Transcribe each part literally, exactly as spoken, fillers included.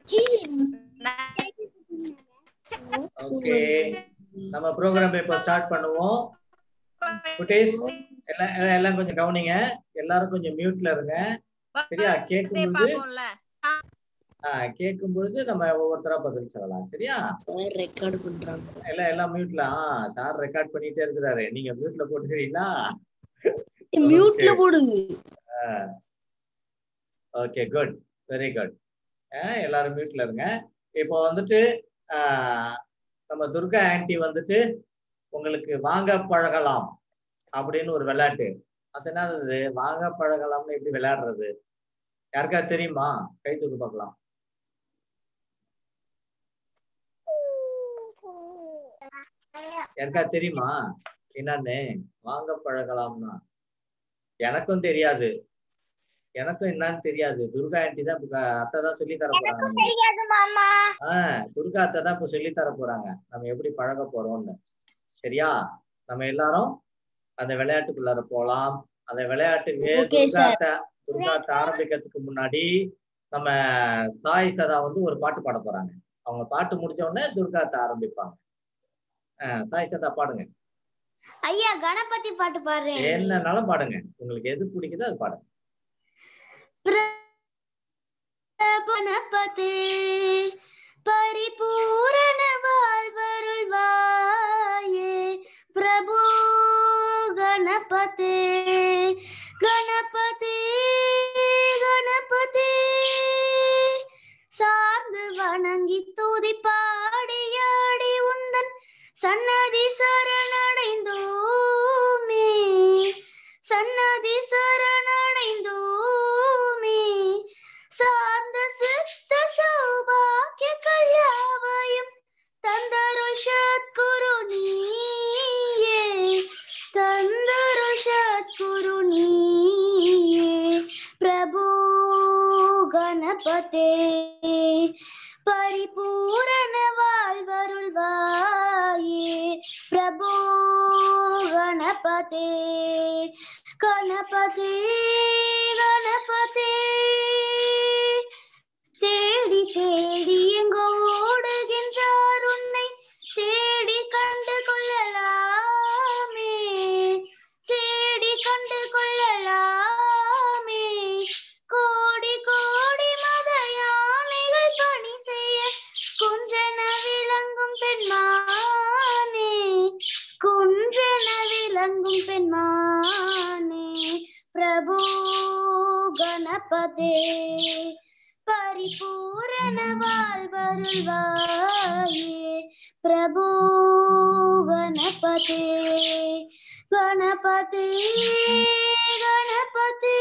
Okay, நம்ம program இப்போ start பண்ணுவோம். குட்டீஸ் எல்லாம் எல்லாம் கொஞ்சம் கவனிங்க. எல்லாரும் கொஞ்சம் மியூட்ல இருங்க. சரியா? கேட்கும்போது கேட்கும் பொழுது நம்ம ஒவ்வொருத்தரா பதில் சொல்லலாம். சரியா? சார் ரெக்கார்ட் பண்றாங்க. எல்லாம் எல்லாம் மியூட்ல. ஆ சார் ரெக்கார்ட் பண்ணிட்டே இருக்கிறாரு. நீங்க மியூட்ல போட்டுக்கிறீங்களா? மியூட்ல போடுங்க. Okay, good, very good. எல்லாரும் மியூட்ல இருங்க. இப்போ வந்துட்டு நம்ம துர்கா ஆன்ட்டி வந்துட்டு உங்களுக்கு வாங்க பழகலாம் அப்படின்னு ஒரு விளையாட்டு. அது என்னது? வாங்க பழகலாம்னு எப்படி விளையாடுறது? யாருக்கா தெரியுமா? கை தூக்கு பார்க்கலாம். யாருக்கா தெரியுமா என்னன்னு? வாங்க பழகலாம்னா எனக்கும் தெரியாது. எனக்கும் என்னன்னு தெரியாது. துர்கா ஆன்ட்டி தான் அத்தை தான் சொல்லி தர போறாங்க. ஆஹ் துர்கா அத்தை தான் இப்ப சொல்லி தர போறாங்க நம்ம எப்படி பழக போறோம்னு. சரியா? நம்ம எல்லாரும் அந்த விளையாட்டுக்குள்ளார போலாம். அந்த விளையாட்டுக்கு துர்கா அத்தை துர்கா அத்தை ஆரம்பிக்கிறதுக்கு முன்னாடி நம்ம சாய் சதா வந்து ஒரு பாட்டு பாட போறாங்க. அவங்க பாட்டு முடிச்ச உடனே துர்கா அத்தை ஆரம்பிப்பாங்க. ஆஹ் சாய் சதா பாடுங்க. ஐயா கணபதி பாட்டு பாடுறேன். என்னன்னாலும் பாடுங்க, உங்களுக்கு எது பிடிக்குதோ அது பாடுங்க. கணபதி பரிபூரண வாழ்வருள்வாயே பிரபு கணபதி கணபதி கணபதி சார்ந்து வணங்கி துதி பாடியாடி உந்தன் சன்னதி சரணடைந்தோமே சன்னதி சரணடைந்தோமே சார்ந்த சித்த சௌபாக்கிய கல்யாவயம் தந்தருள் சத்குரு நீயே தந்தருள் சத்குரு நீயே பிரபு கணபதி பரிபூரண வாழ்வருள்வாயே பிரபு கணபதி கணபதி கணபதி தேடி தேடி எங்கோ ஓடுகின்றார் உன்னை தேடி கண்டு கொள்ளலாமே தேடி கண்டு கொள்ளலாமே கோடி கோடி மத யானைகள் பணி செய்ய குன்றென விளங்கும் பெண்மானே குன்றென விளங்கும் பெண்மானே பிரபு கணபதி பரிபூரண வாழ்வருள்வாயே பிரபு கணபதி கணபதி கணபதி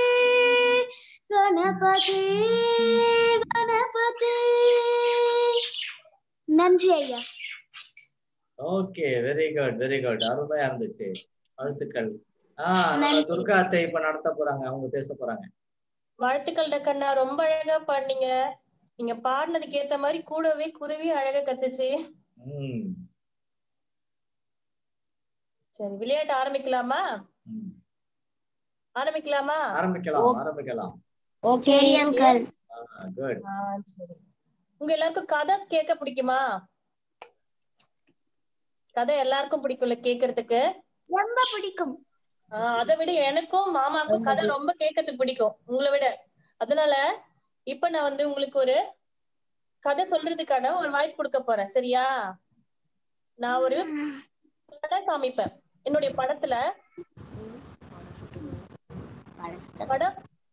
கணபதி கணபதி. நன்றி ஐயா. Okay, very good very good. அருமையா இருந்துச்சு. வாழ்த்துக்கள். ஆஹ் துர்கா அத்தை இப்ப நடத்த போறாங்க, அவங்க பேச போறாங்க. வாழ்த்துக்கள் டக்கண்ணா, ரொம்ப அழகா பாடுனீங்க. நீங்க பாடினதுக்கு ஏத்த மாதிரி கூடவே குருவி அழகா கத்துச்சு. சரி, விளையாட்டு ஆரம்பிக்கலாமா? ஆரம்பிக்கலாமா? ஆரம்பிக்கலாம் ஆரம்பிக்கலாம். Okay uncle. குட். சரி, உங்க எல்லாருக்கும் கதை கேட்க பிடிக்குமா? கதை எல்லாருக்கும் பிடிக்கும்ல கேக்குறதுக்கு? ரொம்ப பிடிக்கும். அதை விட எனக்கும் மாமாவுக்கும் கதை ரொம்ப கேட்கறதுக்கு பிடிக்கும் உங்களை விட. அதனால இப்ப நான் வந்து உங்களுக்கு ஒரு கதை சொல்றதுக்கான ஒரு வாய்ப்பு கொடுக்க போறேன். சரியா? நான் ஒரு படம் காமிப்பேன். என்னுடைய படத்துல படம்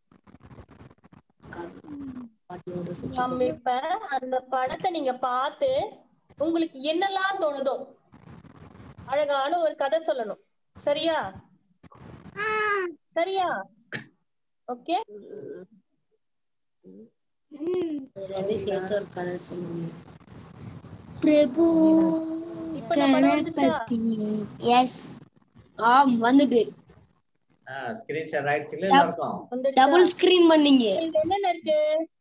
காமிப்பேன். அந்த படத்தை நீங்க பார்த்து உங்களுக்கு என்னெல்லாம் தோணுதோ அழகான ஒரு கதை சொல்லணும். சரியா? சரியா? ஓகே. பிரபு இப்ப நம்ம படம் வந்துச்சா? எஸ். ஆம், வந்துட்டு ஆ ஸ்கிரீன் ஷேர் ஆயிடுச்சு இல்ல எல்லாருக்கும்? டபுள் ஸ்கிரீன் பண்ணீங்க. என்னென்ன இருக்கு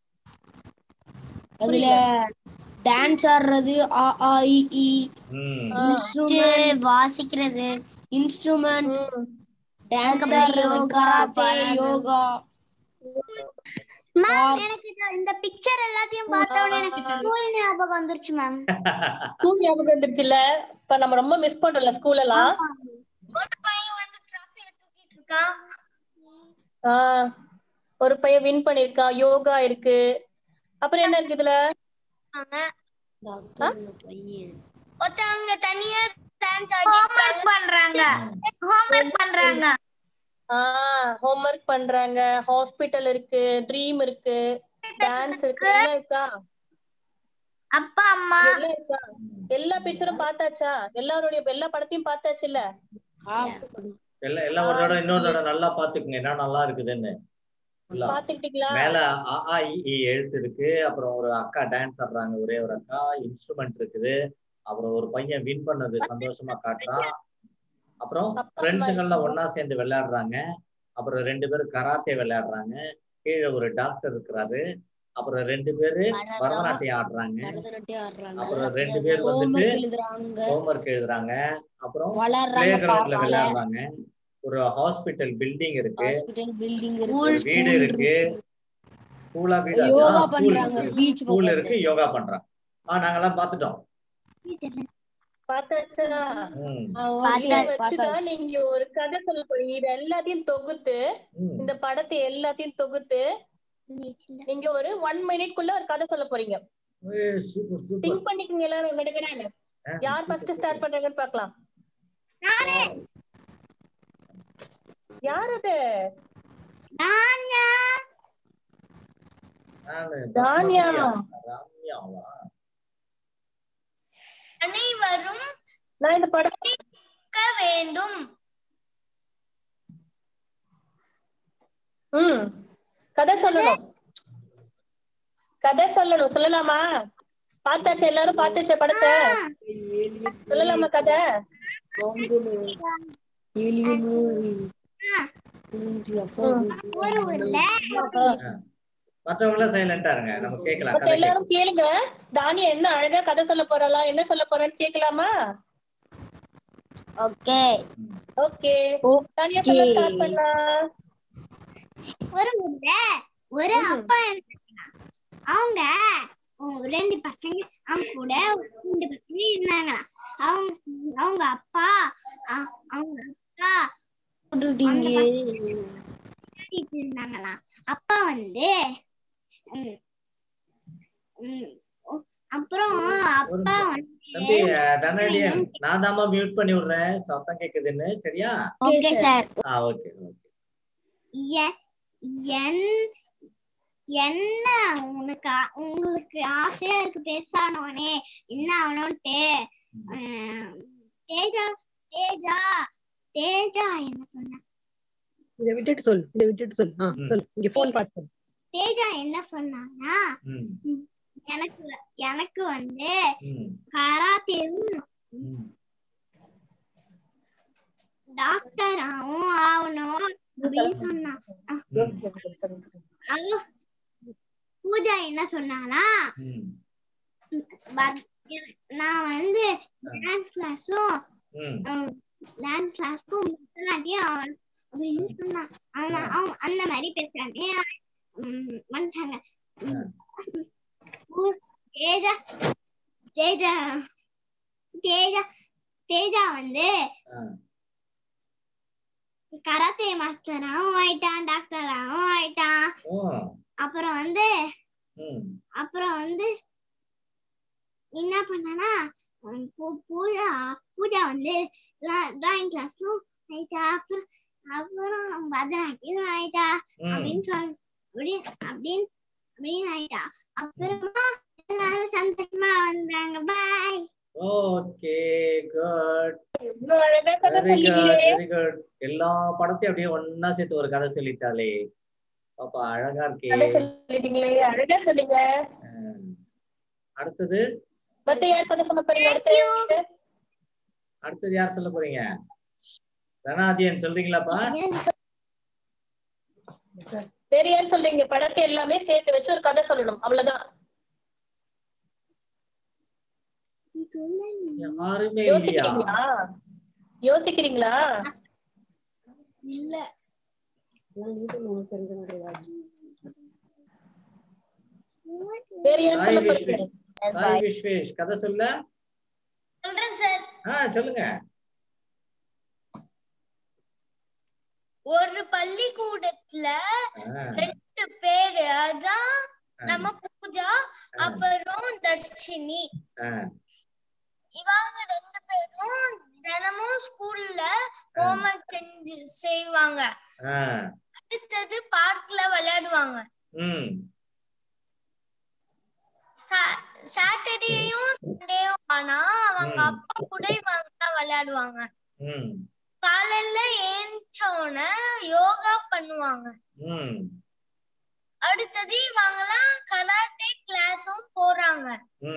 அதுல? டான்ஸ் ஆடுறது, ஆ ஆ இ ஈ, இன்ஸ்ட்ருமென்ட் வாசிக்கிறது, இன்ஸ்ட்ருமென்ட், டான்ஸ் ஆடுறது, கராத்தே, யோகா, மேம் எனக்கு இந்த பிக்சர் எல்லாத்தையும் பார்த்த உடனே எனக்கு ஸ்கூல் ஞாபகம் வந்துருச்சு மேம். ஸ்கூல் ஞாபகம் வந்துருச்சுல. இப்ப நம்ம ரொம்ப மிஸ் பண்றோம்ல ஸ்கூல் எல்லாம். ஒரு பையன் வந்து டிராஃபியை தூக்கிட்டு இருக்கான். ஆஹ் ஒரு பையன் வின் பண்ணிருக்கான். யோகா இருக்கு. அப்புறம் என்ன இருக்கு இதுல? ஒருத்தவங்க தனியா டான்ஸ் ஆடிட்டு பண்றாங்க. ஹோம்வொர்க் பண்றாங்க. ஆஹ் ஹோம்வொர்க் பண்றாங்க. ஹாஸ்பிடல் இருக்கு, ட்ரீம் இருக்கு, டான்ஸ் இருக்கு, எல்லாம் இருக்கா? அப்பா அம்மா எல்லாம் இருக்கா? எல்லா பிக்சரும் பார்த்தாச்சா? எல்லாருடைய எல்லா படத்தையும் பார்த்தாச்சு இல்ல? எல்லாம் எல்லாம் ஒரு தடவை இன்னொரு தடவை நல்லா பாத்துக்குங்க என்ன நல்லா இருக்குதுன்னு. பாத்துக்கிட்டீங்களா? மேல அ ஆ இ ஈ எழுத்து இருக்கு. அப்புறம் ஒரு அக்கா டான்ஸ் ஆடுறாங்க, ஒரே ஒரு அக்கா. இன்ஸ்ட்ருமெண்ட் இருக்குது. அப்புறம் ஒரு பையன் வின் பண்ணது சந்தோஷமா காட்டுறான். அப்புறம் ஃப்ரெண்ட்ஸுங்கள்லாம் ஒன்னா சேர்ந்து விளையாடுறாங்க. அப்புறம் ரெண்டு பேரும் கராத்தே விளையாடுறாங்க. கீழே ஒரு டாக்டர் இருக்கிறாரு. அப்புறம் ரெண்டு பேரு பரதநாட்டியம் ஆடுறாங்க. அப்புறம் ரெண்டு பேர் வந்துட்டு ஹோம்வொர்க் எழுதுறாங்க. அப்புறம் பிளே கிரவுண்ட்ல விளையாடுறாங்க. ஒரு ஹாஸ்பிட்டல் பில்டிங் இருக்கு. ஒரு வீடு இருக்கு. ஸ்கூலா வீடு ஸ்கூல் இருக்கு. யோகா பண்றாங்க. ஆஹ் நாங்கெல்லாம் பாத்துட்டோம். பார்த்தாச்சா? வச்சுதான் நீங்க ஒரு கதை சொல்ல போறீங்க. இது எல்லாத்தையும் தொகுத்து, இந்த படத்தை எல்லாத்தையும் தொகுத்து நீங்க ஒரு ஒன் மினிட்குள்ள ஒரு கதை சொல்ல போறீங்க. திங்க் பண்ணிக்கங்க எல்லாரும் விடுங்கன்னு. யார் ஃபர்ஸ்ட் ஸ்டார்ட் பண்றாங்கன்னு பார்க்கலாம். யார் அது? தான்யா. தான்யா. அனைவரும் நான் இந்த படத்தை வேண்டும். ம் கதை சொல்லணும். கதை சொல்லணும். சொல்லலாமா? பார்த்தாச்சு எல்லாரும்? பார்த்தாச்சா படத்தை? சொல்லலாமா கதை? ஒரு ஊர்ல மற்றவங்க சைலண்டா இருங்க, நம்ம கேக்கலாம். மத்த எல்லாரும் கேளுங்க. தானியா என்ன அழகா கதை சொல்ல போறா, என்ன சொல்ல போறேன்னு கேக்கலாமா? ஓகே ஓகே தானியா சொல்ல ஸ்டார்ட் பண்ணலாம். ஒரு ஊர்ல ஒரு அப்பா அவங்க ரெண்டு பசங்க அவங்க கூட ரெண்டு பசங்க இருந்தாங்களா. அவங்க அவங்க அப்பா அவங்க அப்பா இருந்தாங்களா. அப்பா வந்து அப்புறம் அப்பா தம்பி தனடியன் நான் தான் மியூட் பண்ணி விடுறேன், சத்தம் கேக்குதுன்னு. சரியா? Okay sir. ஆ ஓகே ஓகே. என்ன உனக்கு உங்களுக்கு ஆசையா இருக்கு பேசானோனே என்ன ஆகணும்ட்டு தேஜா தேஜா தேஜா என்ன சொன்ன? இத விட்டுட்டு சொல், இத விட்டுட்டு சொல். ஆ சொல், இங்க போன் பாத்து சொல். தேஜா என்ன சொன்னானா, எனக்கு எனக்கு வந்து கராத்தேவும் டாக்டராவும் ஆகணும் அப்படின்னு சொன்னான். பூஜா என்ன சொன்னானா, நான் வந்து டான்ஸ் கிளாஸும் டான்ஸ் கிளாஸ்க்கும் பரதநாட்டியம் அப்படின்னு சொன்னான். அந்த மாதிரி பேசுறானே மனுஷாங்க. தேஜா தேஜா தேஜா தேஜா வந்து கராத்தே மாஸ்டராவும் ஆயிட்டான், டாக்டராவும் ஆயிட்டான். அப்புறம் வந்து அப்புறம் வந்து என்ன பண்ணனா, பூஜா பூஜா வந்து டிராயிங் கிளாஸும் ஆயிட்டா. அப்புறம் அப்புறம் பரதநாட்டியம் ஆயிட்டா அப்படின்னு சொல் அப்படி அப்படின்னு அப்படின்னு ஆயிட்டா. அப்புறமா எல்லாரும் சந்தோஷமா வந்தாங்க. Bye. Okay good. Very good. எல்லா படத்தையும் அப்படியே ஒண்ணா சேர்த்து ஒரு கதை சொல்லிட்டாலே பாப்பா, அழகா இருக்கே. கதை சொல்லிட்டீங்களே, அழகா சொல்லுங்க. அடுத்தது மத்த யார் கதை சொல்ல போறீங்க? அடுத்து அடுத்தது யார் சொல்ல போறீங்க? தனாதியன் சொல்றீங்களாப்பா? வேற யார் சொல்றீங்க? படத்தை எல்லாமே சேர்த்து வச்சு ஒரு கதை சொல்லணும், அவ்வளவுதான். யோசிக்கிறீங்களா? யோசிக்கிறீங்களா? இல்ல வேற யார் சாய் சொல்ல விஸ்வேஷ் போறீங்க? சாய் விஸ்வேஷ் கதை சொல்ல. சொல்றேன் சார். ஆ சொல்லுங்க. ஒரு பள்ளிக்கூடத்துல ரெண்டு பேரு, அதான் நம்ம பூஜா அப்புறம் தர்ஷினி, இவங்க ரெண்டு பேரும் தினமும் ஸ்கூல்ல ஹோம்வொர்க் செஞ்சு செய்வாங்க. அடுத்தது பார்க்ல விளையாடுவாங்க. சாட்டர்டேயும் சண்டேயும் ஆனா அவங்க அப்பா கூட இவங்க தான் விளையாடுவாங்க. காலையில ஏஞ்சோன யோகா பண்ணுவாங்க. அடுத்தது இவங்கலாம் கராத்தே கிளாஸும் போறாங்க,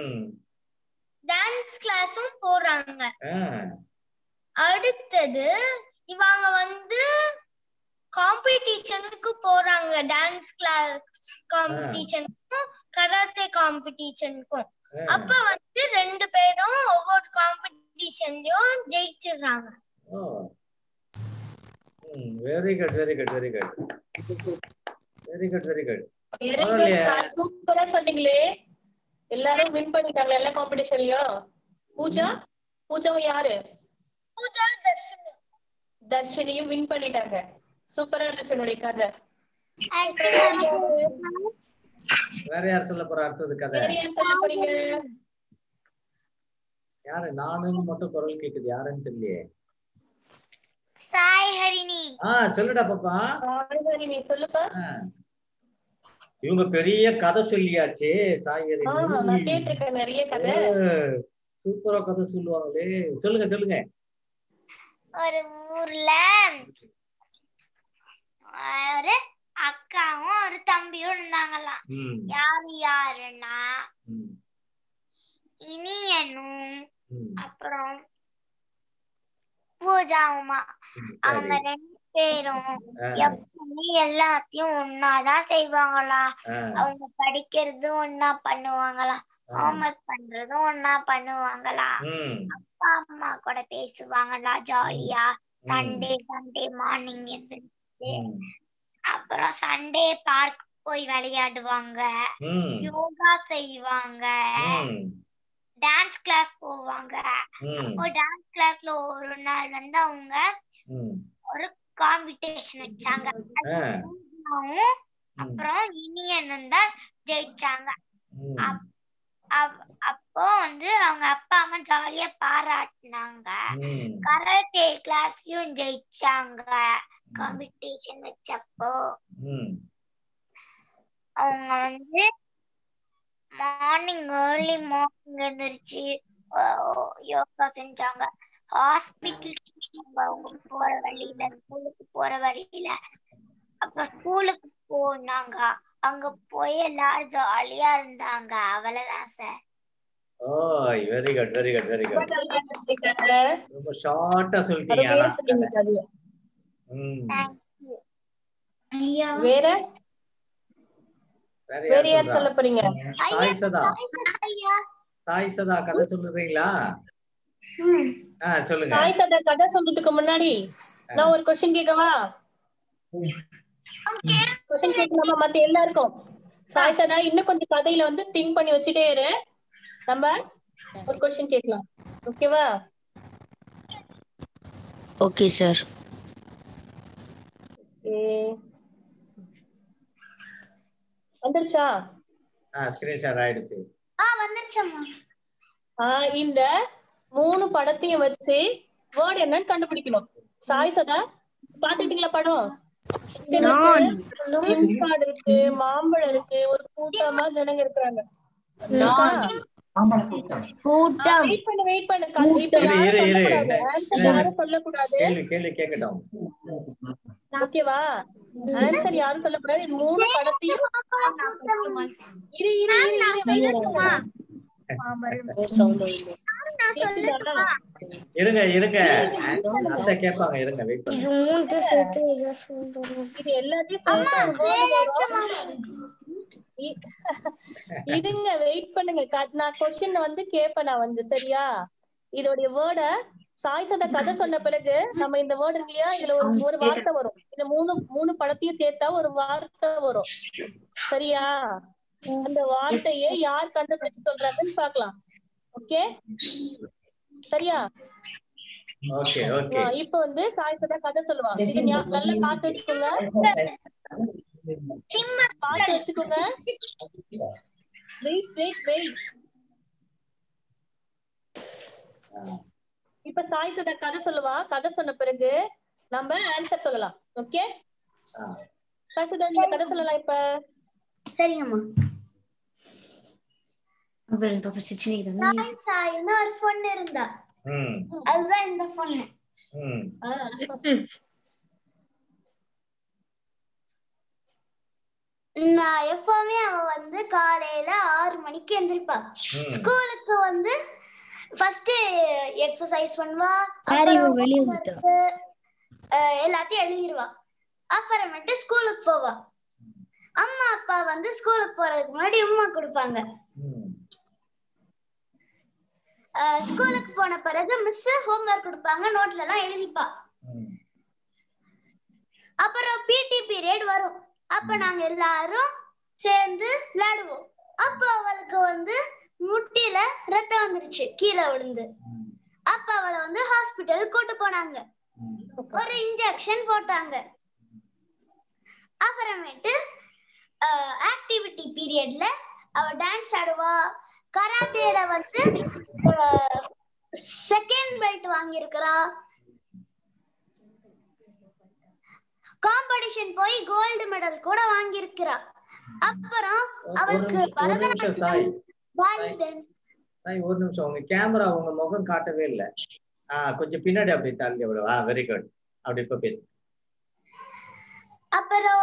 டான்ஸ் கிளாஸும் போறாங்க. அடுத்தது இவங்க வந்து காம்படிஷனுக்கு போறாங்க, டான்ஸ் கிளாஸ் காம்படிஷனுக்கும் கராத்தே காம்படிஷனுக்கும். அப்ப வந்து ரெண்டு பேரும் ஒவ்வொரு காம்படிஷன்லயும் ஜெயிச்சிடுறாங்க. Very good very good very good very good very good. சூப்பரா சொன்னீங்களே. எல்லாரும் வின் பண்ணிட்டாங்க எல்லா காம்படிஷன்லயும். பூஜா பூஜாவும் யாரு? பூஜா தர்ஷினி. தர்ஷினியும் வின் பண்ணிட்டாங்க. சூப்பரா இருந்துச்சு உங்களுடைய கதை. வேற யார் சொல்ல போற அடுத்தது கதை? வேற யார் சொல்ல போறீங்க? யாரு? நானும் மட்டும் குரல் கேக்குது, யாருன்னு தெரியலையே. சாய் ஹரிணி. ஆ சொல்லுடா பாப்பா. சாய் ஹரிணி சொல்லுப்பா. இவங்க பெரிய கதை சொல்லியாச்சே சாய் ஹரிணி. நான் கேட்டிருக்கேன் நிறைய கதை. சூப்பரா கதை சொல்லுவாங்களே. சொல்லுங்க சொல்லுங்க. ஒரு ஊர்ல ஒரு அக்காவும் ஒரு தம்பியும் இருந்தாங்களாம். யாரு யாருன்னா இனியனும் அப்புறம் பூஜாவுமா. அவங்க ரெண்டு பேரும் எப்பவுமே எல்லாத்தையும் ஒன்னாதான் செய்வாங்களாம். அவங்க படிக்கிறது ஒன்னா பண்ணுவாங்களாம், ஹோம்வொர்க் பண்றதும் ஒன்னா பண்ணுவாங்களாம். அப்பா அம்மா கூட பேசுவாங்களா ஜாலியா. சண்டே சண்டே மார்னிங் எழுந்திருச்சு அப்புறம் சண்டே பார்க் போய் விளையாடுவாங்க, யோகா செய்வாங்க, டான்ஸ் கிளாஸ் போவாங்க. அப்போ டான்ஸ் கிளாஸ்ல ஒரு நாள் வந்து அவங்க ஒரு காம்படிஷன் வச்சாங்க. அப்புறம் இனியனும் தான் ஜெயிச்சாங்க. அப்போ வந்து அவங்க அப்பா அம்மா ஜாலியா பாராட்டினாங்க. கராட்டே கிளாஸ்லயும் ஜெயிச்சாங்க காம்படிஷன் வச்சப்போ. அவங்க வந்து மார்னிங் ஏர்லி மார்னிங் எழுந்திருச்சு யோகா செஞ்சாங்க. ஹாஸ்பிட்டல் அவங்க போற வழியில, ஸ்கூலுக்கு போற வழியில, அப்ப ஸ்கூலுக்கு போனாங்க. அங்க போய் எல்லாரும் ஜாலியா இருந்தாங்க. அவ்வளவுதான் சார். ஓ very good very good very good. ரொம்ப ஷார்ட்டா சொல்லிட்டீங்க. வேற வேற யார் சொல்ல போறீங்க? சாய் சதா. சாய் சதா கதை சொல்றீங்களா? ஆ சொல்லுங்க. சாய் சதா கதை சொல்றதுக்கு முன்னாடி நான் ஒரு क्वेश्चन கேட்கவா? क्वेश्चन கேட்கலாமா மத்த எல்லாருக்கும்? சாய் சதா இன்னும் கொஞ்சம் கதையில வந்து திங்க் பண்ணி வச்சிட்டே இரு. நம்ம ஒரு क्वेश्चन கேட்கலாம். ஓகேவா? Okay sir. வந்துருச்சா? ஆ ஸ்கிரீன் ஷேர் ஆயிடுச்சு. ஆ வந்துருச்சம்மா. ஆ இந்த மூணு படத்தையும் வச்சு வேர்ட் என்னன்னு கண்டுபிடிக்கணும். சாய் சதா பாத்துட்டீங்களா படம்? இருக்கு, மாம்பழம் இருக்கு, ஒரு கூட்டமா ஜனங்க இருக்காங்க. வெயிட் பண்ணு வெயிட் பண்ணு. இப்ப யாரும் சொல்லக்கூடாது, ஆன்சர் யாரும் சொல்லக்கூடாது. கேள்வி கேட்கட்டும். ஓகேவா? ஆன்சர் யாரும் சொல்லக்கூடாது. இந்த மூணு படத்தையும் இரு இரு இரு இரு வெயிட் பண்ணு. இருங்க இருங்க அத கேட்பாங்க. இருங்க வெயிட் பண்ணுங்க. இது எல்லாத்தையும் இருங்க வெயிட் பண்ணுங்க. நான் क्वेश्चन வந்து கேப்பேன் நான் வந்து. சரியா? இதோட வேர்ட சாய் சதா கதை சொன்ன பிறகு நம்ம இந்த வேர்ட் இல்லையா, இதுல ஒரு ஒரு வார்த்தை வரும். இந்த மூணு மூணு படத்தையும் சேர்த்தா ஒரு வார்த்தை வரும். சரியா? அந்த வார்த்தையை யார் கண்டுபிடிச்சு சொல்றாங்கன்னு பார்க்கலாம். ஓகே சரியா? ஓகே ஓகே இப்ப வந்து சாய் சதா கதை சொல்லுவா. இது நல்லா பார்த்து வச்சுக்கோங்க, பார்த்து வச்சுக்கோங்க. Wait wait wait. இப்ப சாய் சதா கதை சொல்லுவா. கதை சொன்ன பிறகு நம்ம ஆன்சர் சொல்லலாம். ஓகே சாய் சதா நீங்க கதை சொல்லலாம் இப்ப. சரிங்கம்மா. ஒரு பொண்ணு இருந்தா, அதுதான் இந்த பொண்ணு. நான் எப்பவுமே அவ வந்து காலையில ஆறு மணிக்கு எந்திரிப்பா. ஸ்கூலுக்கு வந்து ஃபர்ஸ்ட் எக்ஸசைஸ் பண்ணுவா, எல்லாத்தையும் எழுதிருவா. அப்புறமேட்டு ஸ்கூலுக்கு போவா. அம்மா அப்பா வந்து ஸ்கூலுக்கு போறதுக்கு முன்னாடி உம்மா கொடுப்பாங்க. ஸ்கூலுக்கு போன பிறகு மிஸ் ஹோம்வொர்க் கொடுப்பாங்க, நோட்ல எல்லாம் எழுதிப்பா. அப்புறம் பிடி பீரியட் வரும். அப்ப நாங்க எல்லாரும் சேர்ந்து விளையாடுவோம். அப்ப அவளுக்கு வந்து முட்டில ரத்தம் வந்துருச்சு, கீழே விழுந்து. அப்ப அவளை வந்து ஹாஸ்பிட்டல் கூட்டு போனாங்க, ஒரு இன்ஜெக்ஷன் போட்டாங்க. அப்புறமேட்டு ஆக்டிவிட்டி பீரியட்ல அவ டான்ஸ் ஆடுவா. கராத்தேல வந்து செகண்ட் பெல்ட் வாங்கி இருக்கறா. காம்படிஷன் போய் கோல்டு மெடல் கூட வாங்கி இருக்கறா. அப்புறம் அவளுக்கு பரதநாட்டியம், பாலி டான்ஸ். சாய் ஒரு நிமிஷம், உங்க கேமரா உங்க முகம் காட்டவே இல்ல. ஆ கொஞ்சம் பின்னாடி அப்படி தாண்டி அவ்வளவு. ஆ வெரி குட். அப்படி இப்ப பேசு. அப்புறம்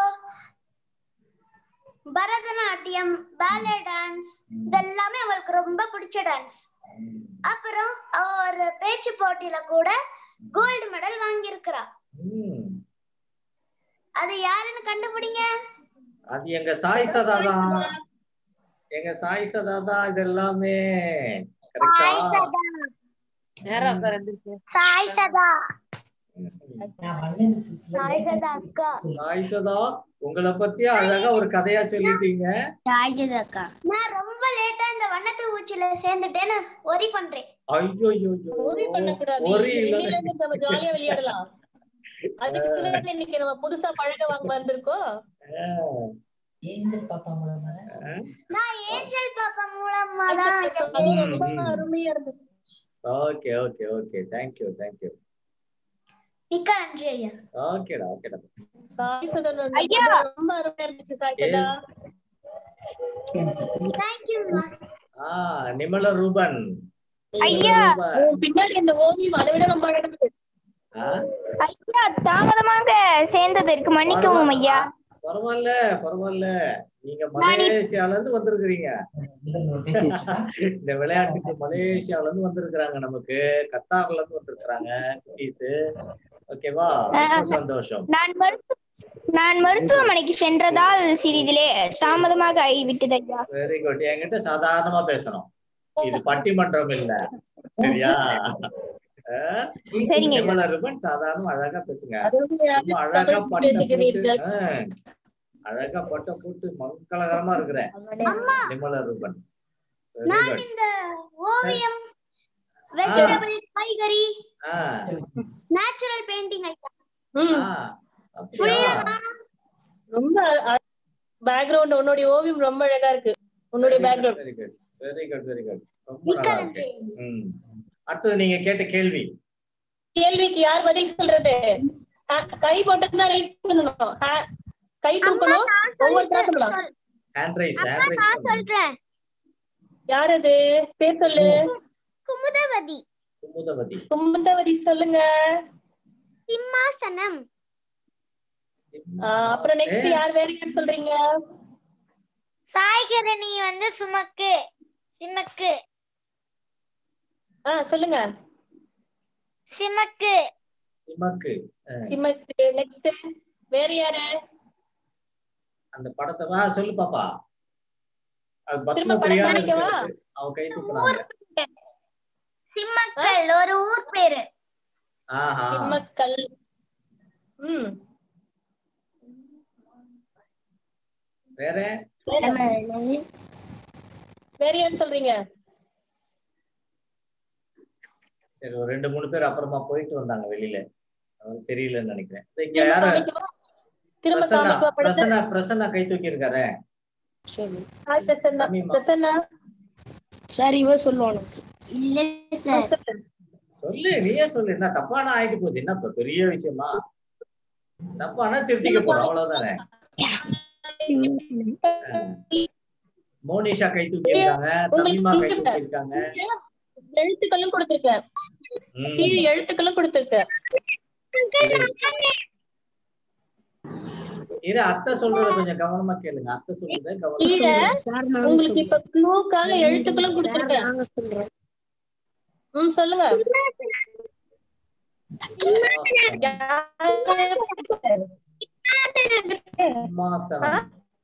பரதநாட்டியம், பாலே டான்ஸ் இதெல்லாமே அவளுக்கு ரொம்ப பிடிச்ச டான்ஸ். அப்புறம் அவ ஒரு பேச்சு போட்டியில கூட கோல்டு மெடல் வாங்கி இருக்கறா. அது யாருன்னு கண்டுபிடிங்க. அது எங்க சாய் சதா தான். எங்க சாய் சதா தான் இது எல்லாமே. சாய் சதா. சாய் சதா. சாய் சதா அக்கா. சாய் சதா உங்களை பத்தி அழகா ஒரு கதையா சொல்லிட்டீங்க. சாய் சதா அக்கா. நான் ரொம்ப லேட்டா இந்த வண்ணத்து ஊச்சில சேர்ந்துட்டேன்னு ஒரி பண்றேன். ஐயோ ஐயோ ஒரி பண்ண கூடாது. இன்னில இருந்து நம்ம ஜாலியா விளையாடலாம். அதுக்கு தான் இன்னைக்கு நம்ம புதுசா பழக வாங்க வந்திருக்கோம். ஏஞ்சல் பாப்பா மூலமா. நான் ஏஞ்சல் பாப்பா மூலமா தான். ரொம்ப அருமையா இருந்துச்சு. Okay okay okay thank you thank you. மிக்க நன்றி ஐயா. ஓகேடா ஓகேடா. சாய் சதா ரொம்ப அருமையா இருந்துச்சு சாய் சதா. Thank you. ஆ நிமல ரூபன். ஐயா பின்னாடி இந்த ஓவியம் அதை விட ரொம்ப அழகா இருக்கு. ஐயா தாமதமாக சேர்ந்ததற்கு மன்னிக்கவும் ஐயா. பரவாயில்ல பரவாயில்ல. நீங்க மலேசியால இருந்து வந்திருக்கீங்க. இந்த விளையாட்டுக்கு மலேசியால இருந்து வந்திருக்காங்க, நமக்கு கத்தார்ல இருந்து வந்திருக்காங்க குட்டீஸ். ஓகேவா? சந்தோஷம். நான் நான் மருத்துவமனைக்கு சென்றதால் சிறிதிலே தாமதமாக ஆகிவிட்டது ஐயா. Very good. என்கிட்ட சாதாரணமா பேசணும், இது பட்டிமன்றம் இல்ல. சரியா? சரிங்க ரூபன், சாதாரண அழகா பேசுங்க. அழகா பட்ட அழகா பட்ட போட்டு மங்களகரமா இருக்கிறேன் நிமல ரூபன். நான் இந்த ஓவியம், வெஜிடபிள், காய்கறி, நேச்சுரல் பெயிண்டிங் ஐயா. ரொம்ப பேக்ரவுண்ட் உன்னோட ஓவியம் ரொம்ப அழகா இருக்கு. உன்னோட background very good very good very good. ரொம்ப நல்லா இருக்கு. ம் அடுத்து நீங்க கேட்ட கேள்வி. கேள்விக்கு யார் பதில் சொல்றது? கை போட்டு தான் ரைஸ் பண்ணனும். கை தூக்கணும். ஒவ்வொருத்தரா சொல்லலாம். Hand raise hand raise. நான் சொல்றேன். யார் அது? பேர் சொல்லு. குமுதவதி. குமுதவதி. குமுதவதி சொல்லுங்க. சிம்மாசனம். அப்புறம் நெக்ஸ்ட் யார் வேற யார் சொல்றீங்க? சாய்கரணி வந்து சுமக்கு. சிமக்கு. ஆ சொல்லுங்க. சிமக்கு. சிமக்கு. சிமக்கு. நெக்ஸ்ட் வேற யாரு? அந்த படத்தை வா சொல்லு பாப்பா. அது திரும்ப படம் காமிக்கவா? அவ கை தூக்குறாங்க. சிம்மக்கல் ஒரு ஊர் பேரு. ஆஹா சிம்மக்கல். ம் வேற வேற யார் சொல்றீங்க? சரி, ஒரு ரெண்டு மூணு பேர் அப்புறமா போயிட்டு வந்தாங்க வெளியில, அவங்களுக்கு தெரியலன்னு நினைக்கிறேன். இங்க திரும்ப யாரு? காமிக்கவா? திரும்ப பிரசன்னா காமிக்கவா படத்தை? பிரசன்னா பிரசன்னா கை தூக்கி இருக்காரு. ஹாய் பிரசன்னா. பிரசன்னா சார் இவ சொல்லுவானு. இல்ல ஆ, சார். சொல்லு. சொல்லு, நீயே சொல்லு. என்ன தப்பானா ஆயிட்டு போகுது, என்ன இப்ப பெரிய விஷயமா? தப்பானா திருத்திக்க போறோம், அவ்வளவுதானே. மோனிஷா கை தூக்கி இருக்காங்க, தமீமா கை தூக்கி இருக்காங்க. எழுத்துக்களும் கொடுத்திருக்கேன், ம். கீழே எழுத்துக்களும் கொடுத்திருக்கேன். இரு, அத்தை சொல்றத கொஞ்சம் கவனமா கேளுங்க. அத்தை சொல்றத கவனமா கீழே சார் நாங்க உங்களுக்கு இப்ப சொல்றோம். க்ளூக்காக எழுத்துக்களும் கொடுத்திருக்கேன். நாங்க சொல்றோம். ம் சொல்லுங்க. சிம்மாசனம்.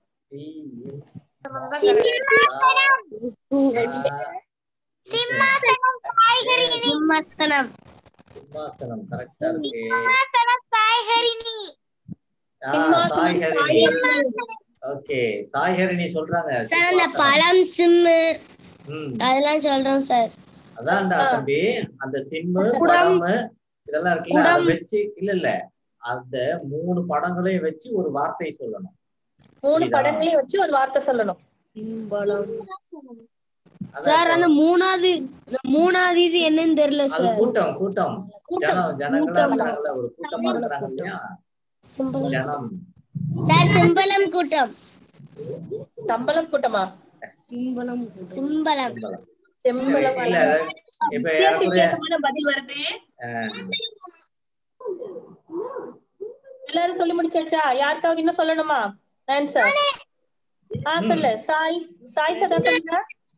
சிம்மாசனம். சிம்மாசனம் கரெக்டா இருக்கு. சாய்ஹரிணி. ஆ, சிம்மாசனம் சாய்ஹரிணி. சாய்ஹரிணி. ஓகே, சாய்ஹரிணி சொல்றாங்க. சார் அந்த சிம்மாசனம். பழம் சிம்மு ம், அதெல்லாம் சொல்றோம் சார். அதான்டா தம்பி, அந்த சிம்மு குடம். படம் இதெல்லாம் இருக்குல்ல, அதை குடம். வச்சு இல்ல இல்ல அந்த மூணு படங்களையும் வச்சு ஒரு வார்த்தை சொல்லணும். மூணு புரியுதா? படங்களையும் வச்சு ஒரு வார்த்தை சொல்லணும். அதான் சார் இப்போ அந்த மூணாவது இந்த மூணாவது இது என்னன்னு தெரியல அது சார். கூட்டம் கூட்டம் கூட்டம். ஜனம் ஜனங்களா கூட்டம். இருக்காங்கல்ல, ஒரு கூட்டமா இருக்கிறாங்க இல்லையா, சிம்பளம். ஜனம். சார் சிம்பளம் கூட்டம். சம்பளம் கூட்டமா? சிம்பளம் சிம்பளம் சிம்பளம். செம்பளம். இல்ல இப்ப வித்தியாச ஏறக்குறைய வித்தியாசமான பதில் வருது. அஹ், எல்லாரும் சொல்லி முடிச்சாச்சா? யாருக்காவது இன்னும் சொல்லணுமா ஆன்சர்? ஆ சொல்லு. சாய் சாய் சதா சொல்லுங்க.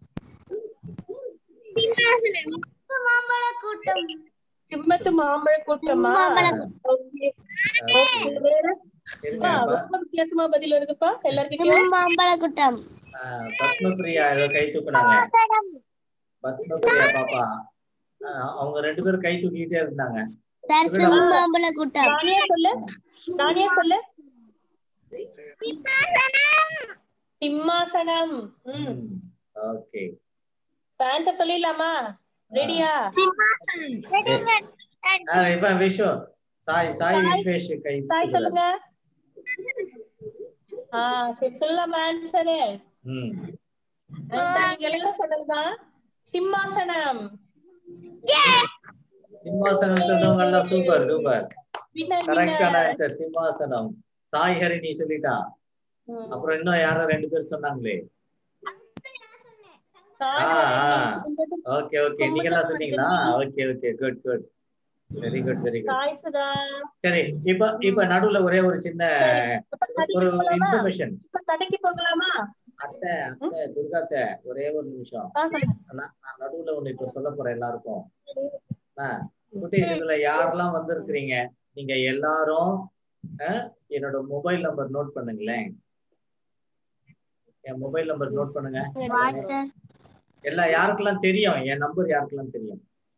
மாம்பழ கூட்டம். சிம்மத்து மாம்பழ கூட்டமா? Okay okay. வேற இருங்க, ஆ, ப- ரொம்ப வித்தியாசமா பதில் வருதுப்பா எல்லார்கிட்டயும். மாம்பழ கூட்டம். அஹ், பத்மபிரியா ஏதோ கை தூக்குனாங்க. பத்மபிரியா பாப்பா, அஹ், அவங்க ரெண்டு பேரும் கை தூக்கிட்டே இருந்தாங்க. சார் சொல்லுடா. மாம்பழ கூட்டம். நானே சொல்லு. நானே சொல்லு. சிம்மாசனம். ம் ம், ஓகே. ஆன்சர் சொல்லிடலாமா? ரெடியா? அஹ், இப்ப விஷு சாய் சாய் சாய். விஸ்வேஷ் கை சாய் தூக்குறாரு. சொல்லுங்க. ஆ சரி சொல்லலாமா ஆன்சரு? ம், ஆன்சர் நீங்க எல்லாரும் சொன்னதுதான். சிம்மாசனம். சிம்மாசனம் சொன்னவங்க எல்லாம் சூப்பர் சூப்பர். வின்னர் கரெக்டான வின்னர். ஆன்சர் சிம்மாசனம். சாய் ஹரிணி சொல்லிட்டா. அப்புறம் இன்னும் யாரோ ரெண்டு பேர் சொன்னாங்களே. ஓகே ஓகே, நீங்க எல்லாம் சொன்னீங்களா? Okay okay, good good, very good very good. Sai Sudha. சரி, இப்ப இப்ப நடுவுல ஒரே ஒரு சின்ன இப்ப கடைக்கு ஒரு போகலாமா? இன்ஃபர்மேஷன். இப்ப கடைக்கு போகலாமா? அத்தை அத்தை துர்காத்தை, ஒரே ஒரு நிமிஷம். ஆ சொல்லுங்க. நான் நான் நடுவுல ஒண்ணு இப்ப சொல்ல போறேன் எல்லாருக்கும். ஆஹ், குட்டீஸ் இதுல யாரெல்லாம் வந்திருக்கிறீங்க, நீங்க எல்லாரும் அஹ், என்னோட மொபைல் நம்பர் நோட் பண்ணுங்களேன். என் மொபைல் நம்பர் நோட் பண்ணுங்க. எல்லா யாருக்கெல்லாம் தெரியும் என் நம்பர், யாருக்கெல்லாம் தெரியும்?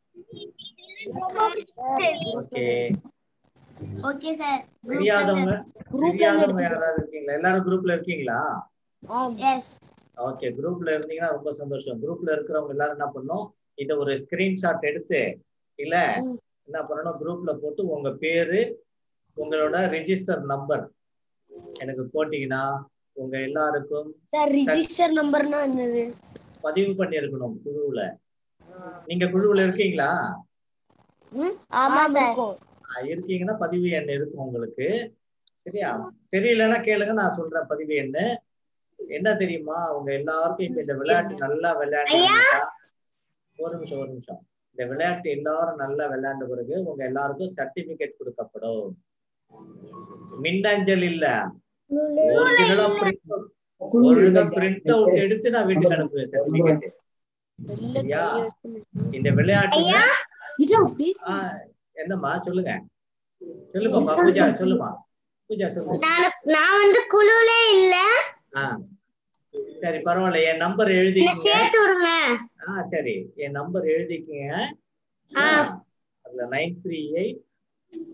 Okay, okay sir. தெரியாதவங்க குரூப்ல தெரியாதவங்க யாராவது இருக்கீங்களா? எல்லாரும் குரூப்ல இருக்கீங்களா? எஸ். ஓகே, குரூப்ல இருந்தீங்கன்னா ரொம்ப சந்தோஷம். குரூப்ல இருக்கிறவங்க எல்லாரும் என்ன பண்ணணும், இத ஒரு ஸ்கிரீன்ஷாட் எடுத்து இல்ல என்ன பண்ணணும், குரூப்ல போட்டு உங்க பேரு உங்களோட ரெஜிஸ்டர் நம்பர் எனக்கு போட்டீங்கன்னா உங்க எல்லாருக்கும் சார் ரிஜிஸ்டர் நம்பர்னா என்னது? பதிவு பண்ணி இருக்கணும் குழுவுல. நீங்க குழுவுல இருக்கீங்களா? ஆமா இருக்கும். ஆஹ், இருக்கீங்கன்னா பதிவு எண் இருக்கும் உங்களுக்கு. சரியா? தெரியலன்னா கேளுங்க, நான் சொல்றேன் பதிவு எண். என்ன தெரியுமா, உங்க எல்லாருக்கும் இப்ப இந்த விளையாட்டு நல்லா விளையாண்டு, ஒரு நிமிஷம் ஒரு நிமிஷம் இந்த விளையாட்டு எல்லாரும் நல்லா விளையாண்ட பிறகு உங்க எல்லாருக்கும் சர்டிபிகேட் கொடுக்கப்படும். மின்னஞ்சல் இல்ல, ஒரிஜினலா பிரிண்ட் ஒழுங்கா பிரிண்ட் அவுட் எடுத்து நான் வீட்டுக்கு அனுப்புவேன் சர்டிபிகேட். சரியா? இந்த விளையாட்டுல ஆஹ், என்னம்மா சொல்லுங்க சொல்லுமா பூஜா, சொல்லுமா பூஜா சொல்லு. நான் வந்து குழுலே இல்ல. ஆஹ் சரி, பரவாயில்ல, என் நம்பர் எழுதிக்கங்க. சேர்த்து விடுங்க. ஆஹ் சரி, என் நம்பர் எழுதிக்கங்க. அதுல நைன் த்ரீ எயிட்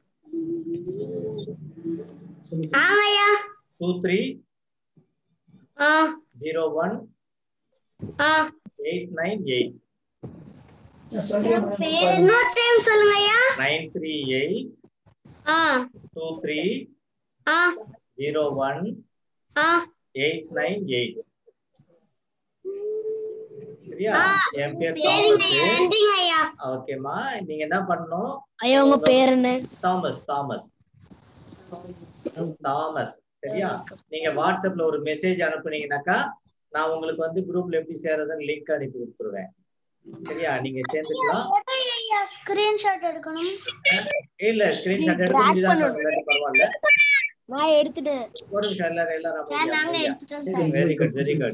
ஆமாயா. Two three ah zero one ah eight nine eight இன்னொரு டைம் சொல்லுங்க ஐயா. Nine three eight ah two three ah zero one ah eight nine eight. சரியா? ஆ என் பேர் சரிங்க தாமஸ். ஐயா, நன்றிங்க ஐயா. ஓகேமா, நீங்க என்ன பண்ணணும்? ஐயா உங்க பேர் என்ன? தாமஸ். தாமஸ் தாமஸ் சரியா? நீங்க வாட்ஸ்அப்ல ஒரு மெசேஜ் அனுப்புனீங்கன்னாக்கா நான் உங்களுக்கு வந்து குரூப்ல எப்படி சேர்றதுன்னு லிங்க் அனுப்பி கொடுத்துருவேன். சரியா? நீங்க சேர்ந்துக்கலாம். ஐயா ஸ்கிரீன்ஷாட் எடுக்கணும். இல்ல ஸ்கிரீன்ஷாட் எடுக்க முடியாத பரவாயில்ல. நான் எடுத்துட்டேன். ஒரு நிமிஷம் எல்லாரும் எல்லாரும் சார் நாங்க எடுத்துட்டோம் sir. Very good very good.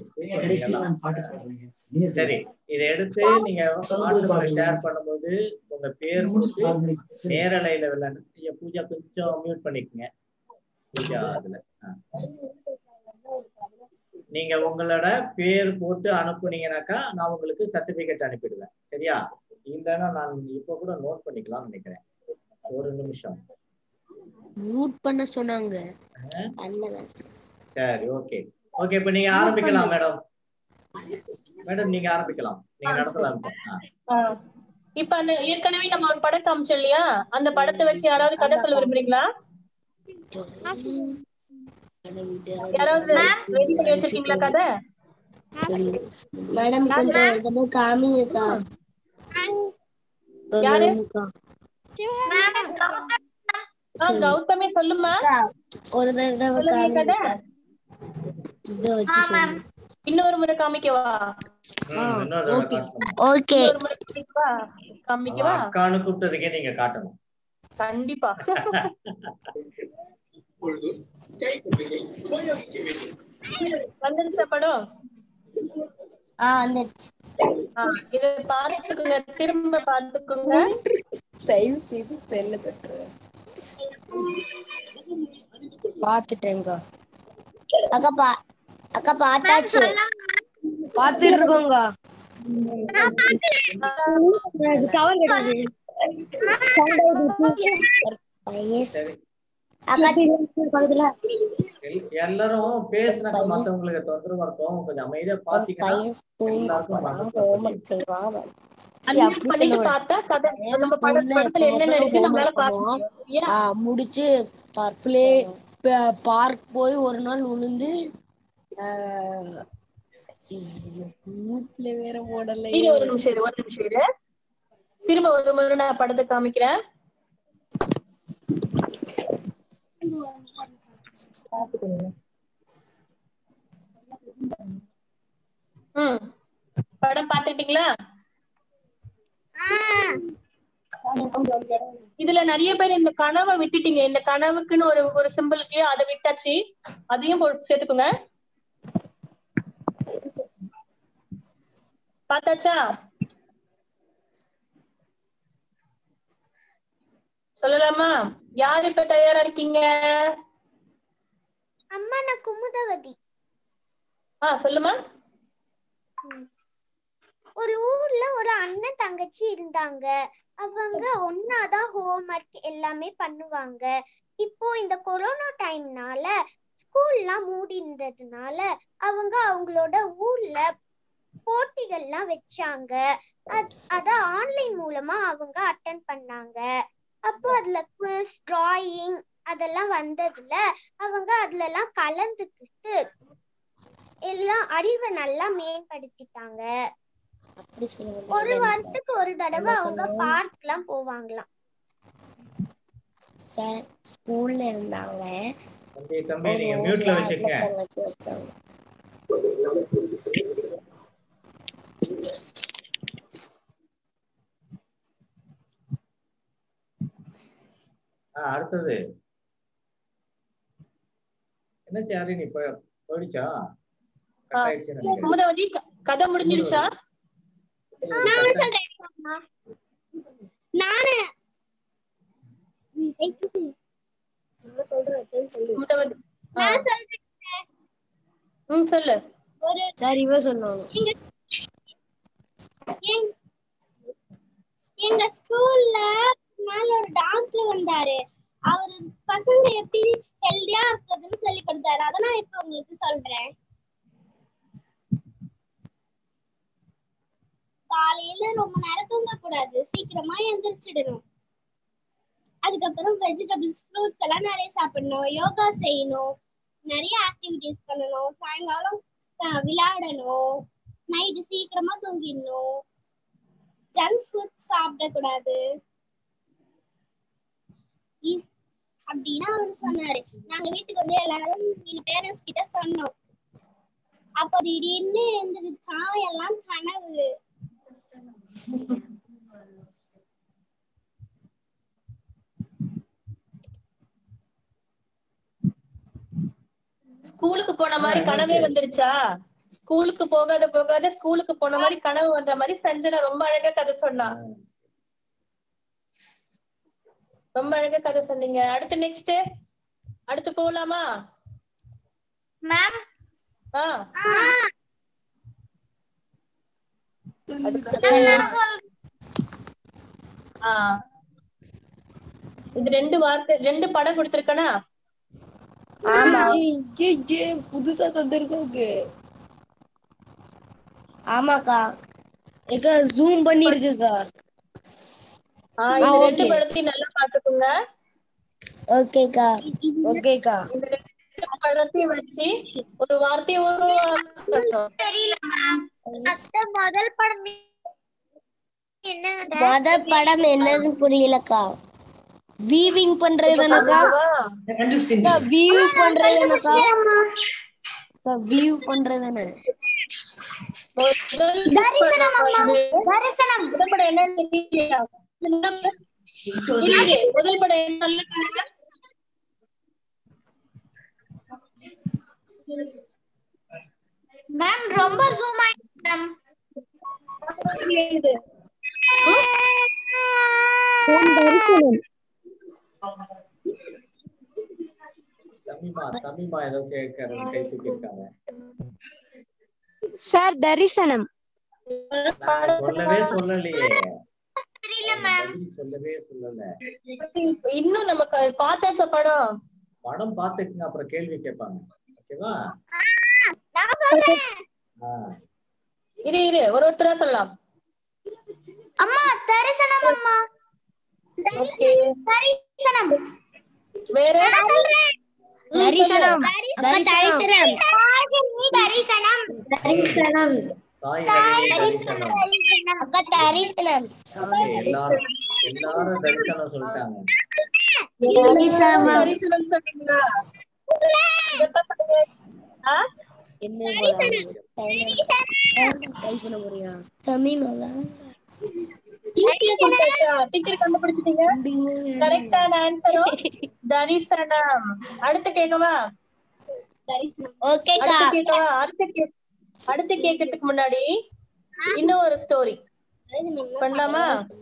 சரி, இதை எடுத்து நீங்க வாட்ஸ்அப்ல ஷேர் பண்ணும்போது உங்க பேர் போட்டு நேரலையில விளையாண்டு பூஜா கொஞ்சம் மியூட் பண்ணிக்கங்க. பூஜா அதுல நீங்க உங்களோட பேர் போட்டு அனுப்புனீங்கன்னாக்கா நான் உங்களுக்கு சர்டிபிகேட் அனுப்பிடுவேன். சரியா? இல்லைன்னா நான் இப்ப கூட நோட் பண்ணிக்கலாம்னு நினைக்கிறேன். ஒரு நிமிஷம். மியூட் பண்ண சொன்னாங்க. சரி, ஓகே ஓகே. இப்ப நீங்க ஆரம்பிக்கலாம் மேடம். மேடம் நீங்க ஆரம்பிக்கலாம். நீங்க நடத்தலாம். இப்ப அந்த ஏற்கனவே நம்ம ஒரு படம் காமிச்சோம் இல்லையா, அந்த படத்தை வச்சு யாராவது கதை சொல்ல விரும்புறீங்களா? யாராவது ரெடி பண்ணி வச்சிருக்கீங்களா கதை? மேடம் கொஞ்சம் காமிங்கக்கா. யாரு? ஆ கௌதமி சொல்லுமா. ஒரு தடவை கதை இன்னொரு முறை காமிக்கவா? ஓகே காமிக்கவா? அக்கானு கூப்பிட்டதுக்கே நீங்க காட்டணும். கண்டிப்பா. வந்துருச்சா படம்? ஆ வந்துருச்சு. இத பார்த்துக்குங்க, திரும்ப பார்த்துக்குங்க. தயவு செய்து செல்ல தட்டுங்க. பாத்துட்டேங்க அக்கா. பா அக்கா பாத்தாச்சு. பாத்துட்டு இருக்கோங்க. கவர் கிடையாது. எல்லாரும் பேசுறாங்க, மத்தவங்களுக்கு தொந்தரவு இருக்கும். கொஞ்சம் அமைதியா பாத்தீங்கன்னா முடிச்சு பார்க் போய் ஒரு நாள் விழுந்து வேற போடல. ஒரு நிமிஷம் ஒரு நிமிஷம் திரும்ப ஒரு முறை நான் படத்தை காமிக்கிறேன். ம் படம் பாத்துட்டீங்களா? இதுல நிறைய பேர் இந்த கனவை விட்டுட்டீங்க. இந்த கனவுக்குன்னு ஒரு ஒரு சிம்பிள் இருக்கு, அதை விட்டாச்சு. அதையும் சேர்த்துக்குங்க. பார்த்தாச்சா? சொல்லலாமா? யார் இப்ப தயாரா இருக்கீங்க? அம்மா நான் குமுதவதி. ஆ சொல்லுமா. ஒரு ஊர்ல ஒரு அண்ணன் தங்கச்சி இருந்தாங்க. அவங்க ஒன்னாதான் ஹோம் ஒர்க் எல்லாமே பண்ணுவாங்க. இப்போ இந்த கொரோனா டைம்னால ஸ்கூல்லாம் மூடி இருந்ததுனால அவங்க அவங்களோட ஊர்ல போட்டிகள்லாம் வச்சாங்க. அத ஆன்லைன் மூலமா அவங்க அட்டெண்ட் பண்ணாங்க. அப்போ அதுல குவிஸ், டிராயிங் அதெல்லாம் வந்ததுல அவங்க அதுல எல்லாம் கலந்துக்கிட்டு எல்லாம் அறிவை நல்லா மேம்படுத்திட்டாங்க. ஒரு வாரத்துக்கு ஒரு தடவை அவங்க பார்க் எல்லாம் போவாங்களாம். ஸ்கூல்ல இருந்தாங்க. அடுத்தது என்ன சாரி? நீ போயிடுச்சா? குமுதவதி கதை முடிஞ்சிருச்சா? நானு சொல்றேன். நானு நான் சொல்றேன். ம் சொல்லு. ஒரு சரி இவ சொன்னாங்க. எங்க ஸ்கூல்ல மேல ஒரு டாக்டர் வந்தாரு. அவரு பசங்க எப்படி ஹெல்தியா இருக்கிறதுன்னு சொல்லி கொடுத்தாரு. அத நான் இப்ப உங்களுக்கு சொல்றேன். ரொம்ப நேரம் தூங்க கூடாது, சீக்கிரமா எந்திரிச்சிடணும். அதுக்கப்புறம் வெஜிடபிள்ஸ் ஃப்ரூட்ஸ் எல்லாம் நிறைய சாப்பிடணும், யோகா செய்யணும், நிறைய ஆக்டிவிட்டிஸ் பண்ணணும், சாயங்காலம் விளையாடணும், நைட்டு சீக்கிரமா தூங்கிடணும், ஜங்க் ஃபுட்ஸ் சாப்பிடக்கூடாது அப்படின்னு அவரு சொன்னாரு. நாங்க வீட்டுக்கு வந்து எல்லாரும் எங்க பேரண்ட்ஸ் கிட்ட சொன்னோம். அப்ப திடீர்னு எந்திரிச்சா எல்லாம் கனவு. ஸ்கூலுக்கு போன மாதிரி கனவே வந்துருச்சா? ஸ்கூலுக்கு போகாத போகாத ஸ்கூலுக்கு போன மாதிரி கனவு வந்த மாதிரி சஞ்சனா ரொம்ப அழகா கதை சொன்னா. ரொம்ப அழகா கதை சொன்னீங்க. அடுத்து நெக்ஸ்ட் அடுத்து போலாமா மேம்? ஆ இது ரெண்டு வார்த்தை ரெண்டு படம் கொடுத்திருக்கனா? ஆமா. புதுசா தந்திருக்காங்க. ஆமாக்கா. ஏக்கா ஜூம் பண்ணி இருக்குக்கா. ஆ இந்த ரெண்டு படத்தையும் நல்லா பாத்துக்கோங்க. ஓகேக்கா. ஓகேக்கா. இந்த ரெண்டு படத்தையும் வச்சு ஒரு வார்த்தையை உருவாக்கணும். தெரியல மேம். அத்த முதல் படம் என்னங்க? முதல் படம் என்னன்னு புரியலக்கா. வீவிங் பண்றது தானக்கா? கண்டுபிடிச்சிங்க. வீவ் பண்றது தானக்கா? வீவ் பண்றது தானே? தரிசனம் அம்மா. தரிசனம். முதல் படம் என்னன்னு தெரியல. முதல் படம் என்ன? மேம் ரொம்ப ஜூம் ஆயிடுச்சு மேம். தமிமா தமிமா ஏதோ கேட்கறது கை தூக்கிருக்காங்க. சார் தரிசனம். சொல்லவே சொல்லலையே. தெரியல மேம். சொல்லவே சொல்லல. இன்னும் நமக்கு பார்த்தாச்ச படம். படம் பார்த்துக்குங்க, அப்புறம் கேள்வி கேட்பாங்க. ஓகேவா? இரு இரு ஒரு ஒருத்தரா சொல்லலாம். அம்மா தரிசனம் அம்மா. ஓகே தரிசனம். வேற தரிசனம். தரிசனம். தரிசனம். தரிசனம். சாய் தரிசனம். அக்கா தரிசனம். எல்லாரும் எல்லாரும் தரிசனம் சொல்லிட்டாங்க. தரிசனம் சொன்னீங்களா? எப்ப சொன்னீங்க? ஆ என்ன தரிசனம் போறியா? தமிழ்ல சீக்கிரம் கண்டுபிடிச்சிட்டீங்க. கரெக்டான ஆன்சரும் தரிசனம். அடுத்து கேட்கவா? ஓகேக்கா. அடுத்து கேட்கவா? அடுத்து கே அடுத்து கேட்கறதுக்கு முன்னாடி இன்னும் ஒரு ஸ்டோரி பண்ணலாமா?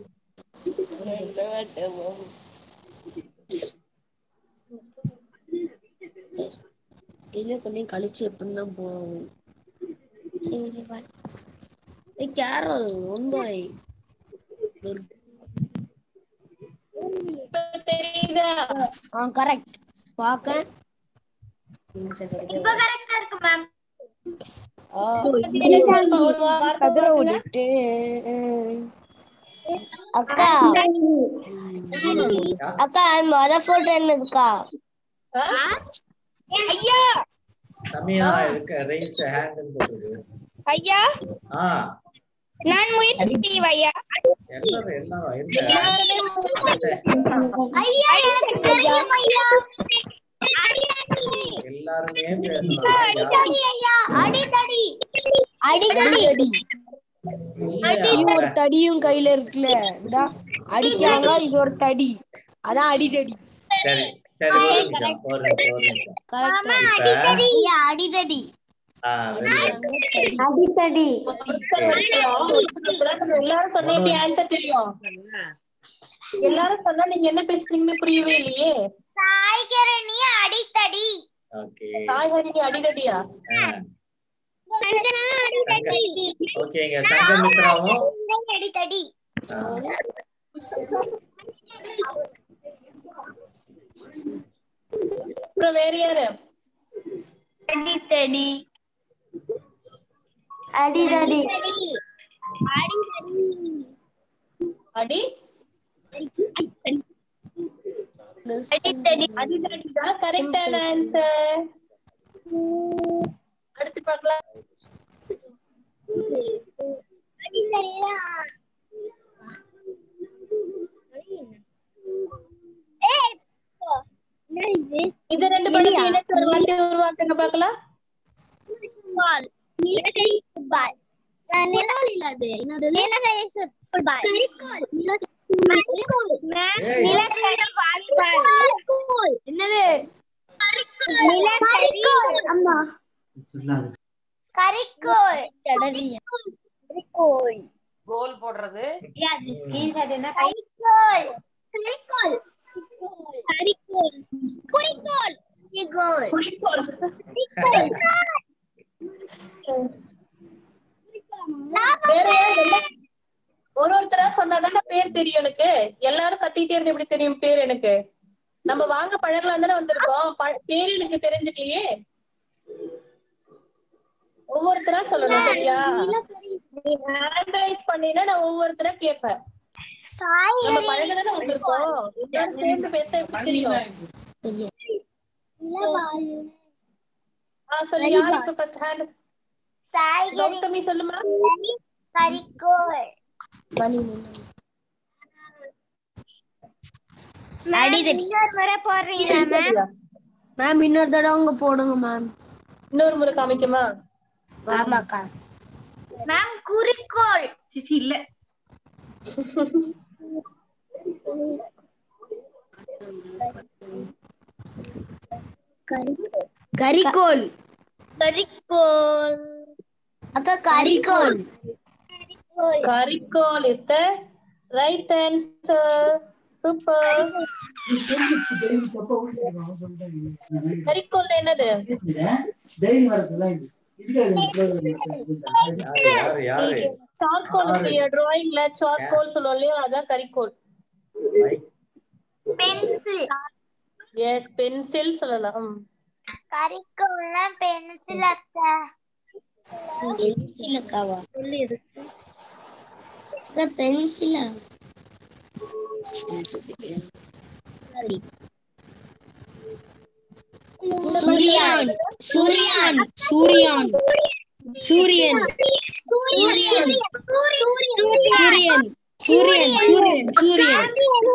கொஞ்சம் கழிச்சு எப்படிதான் போவோம். கேரள் ரொம்ப தெரியுதா? ஆ கரெக்ட். பாக்க இப்ப கரெக்ட்டா இருக்கு மேம். கதற ஓடிட்டு அக்கா அக்கா மொத போட்டோ என்னதுக்கா? ஐயா தமிழா இருக்கு ரைஸ் ஹேண்ட் போடுது. ஐயா ஆ நான் முயற்சி செய்வேன் ஐயா. எல்லாரும் எல்லாரும் இருங்க. ஐயா எனக்கு தெரியும் ஐயா. எல்லாருமே பேசலாம். அடிதடி ஐயா. அடிதடி. அடிதடி. இல்ல, ஒரு தடியும் கையில இருக்குல்ல, இதா அடிக்காங்க. இது ஒரு தடி, அதான் அடிதடி. சரி சரி ஒரு நிமிஷம் ஒரு நிமிஷம் ஒரு நிமிஷம். கரெக்ட். ஐயா அடிதடி. ஆ வெரி குட். அடிதடி. எல்லாரும் சொன்னா எப்படி ஆன்சர் தெரியும்? எல்லாரும் சொன்னா நீங்க என்ன பேசுறீங்கன்னு புரியவே இல்லையே. காய்கறி அடிதடி. ஓகே காய்கறி அடிதடியா? சஞ்சனா அடிதடி. ஓகேங்க. சங்கமித்ராவும் அடிதடி. அப்புறம் வேற யாரு? அடிதடி. அடிதடி. அடிதடி. அடி அடிதடிதான் கரெக்டான ஆன்சர். அடுத்து பார்க்கலாம். இது ரெண்டு படத்தை இணைச்சு ஒரு வார்த்தை உருவாக்குங்க பார்க்கலாம். என்னது கோல் போடுறது ஒரு ஒருத்தரா சொன்னாதானே பேர் தெரியும் எனக்கு. எல்லாரும் கத்திட்டே இருந்து எப்படி தெரியும் பேர் எனக்கு? நம்ம வாங்க பழகலாம் தானே வந்திருக்கோம். பேர் எனக்கு தெரிஞ்சுக்கலையே. ஒவ்வொருத்தரா சொல்லணும் சரியா? நீ ஹேண்ட் ரைஸ் பண்ணினா நான் ஒவ்வொருத்தரா கேட்பேன். நம்ம பழகதானே வந்திருக்கோம். எல்லாரும் சேர்ந்து பேச எப்படி தெரியும்? ஆஹ் சொல்லு. யார் இப்ப ஃபர்ஸ்ட் ஹேண்ட்? கௌதமி சொல்லுமா. மேம் இன்னொரு தடவை உங்க போடுங்க மேம். இன்னொரு முறை காமிக்குமா? ஆமாக்கா மேம். குறிக்கோள் சிச்சி இல்ல. கரிக்கோல். கரிக்கோள் அக்கா கரிக்கோல். கரிக்கோல் is the right answer. Super. கரிக்கோல் என்னது? சார்கோல் டிராயிங்ல சார்கோல் சொல்லுவோம் இல்லையா, அதான் கரிக்கோல். பென்சில். எஸ் பென்சில் சொல்லலாம். கரிக்கோல்னா பென்சில் அக்கா. பென்சில் அக்காவா? பென்சிலா? சூரியன். சூரியன். சூரியன். சூரியன். சூரியன். சூரியன். சூரியன். சூரியன். சூரியன்.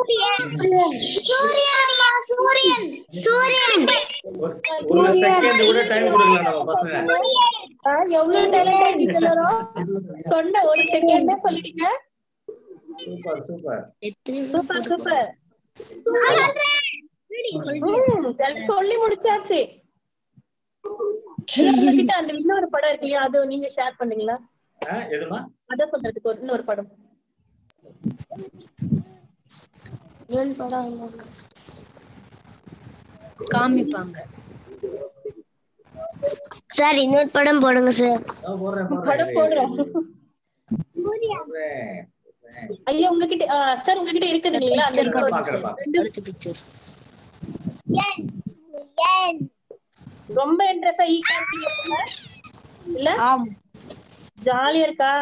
சூரியன். சூரியன். ஒரு செகண்ட் கூட டைம் கொடுக்கல நம்ம பசங்க. எவ்வளவு டேலண்டா இருக்கீங்க எல்லாரும். சொன்ன ஒரு செகண்ட்ல சொல்லிட்டீங்க. Super super super super. சொல்லி முடிச்சாச்சு. உங்ககிட்ட அந்த இன்னொரு படம் இருக்கு இல்லையா, அது நீங்க ஷேர் பண்ணீங்களா? எதுமா? அத சொல்றதுக்கு ஒரு இன்னொரு படம். காமிப்பாங்க சார். இன்னொரு படம் போடுங்க சார். படம் போடுறேன். ஐயா உங்ககிட்ட சார் உங்ககிட்ட இருக்குது இல்லையா அந்த அடுத்த பிக்சர். ரொம்ப இன்ட்ரெஸ்டா ஈ காமிப்பீங்க இல்ல? ஆம். ஜாலியா இருக்கா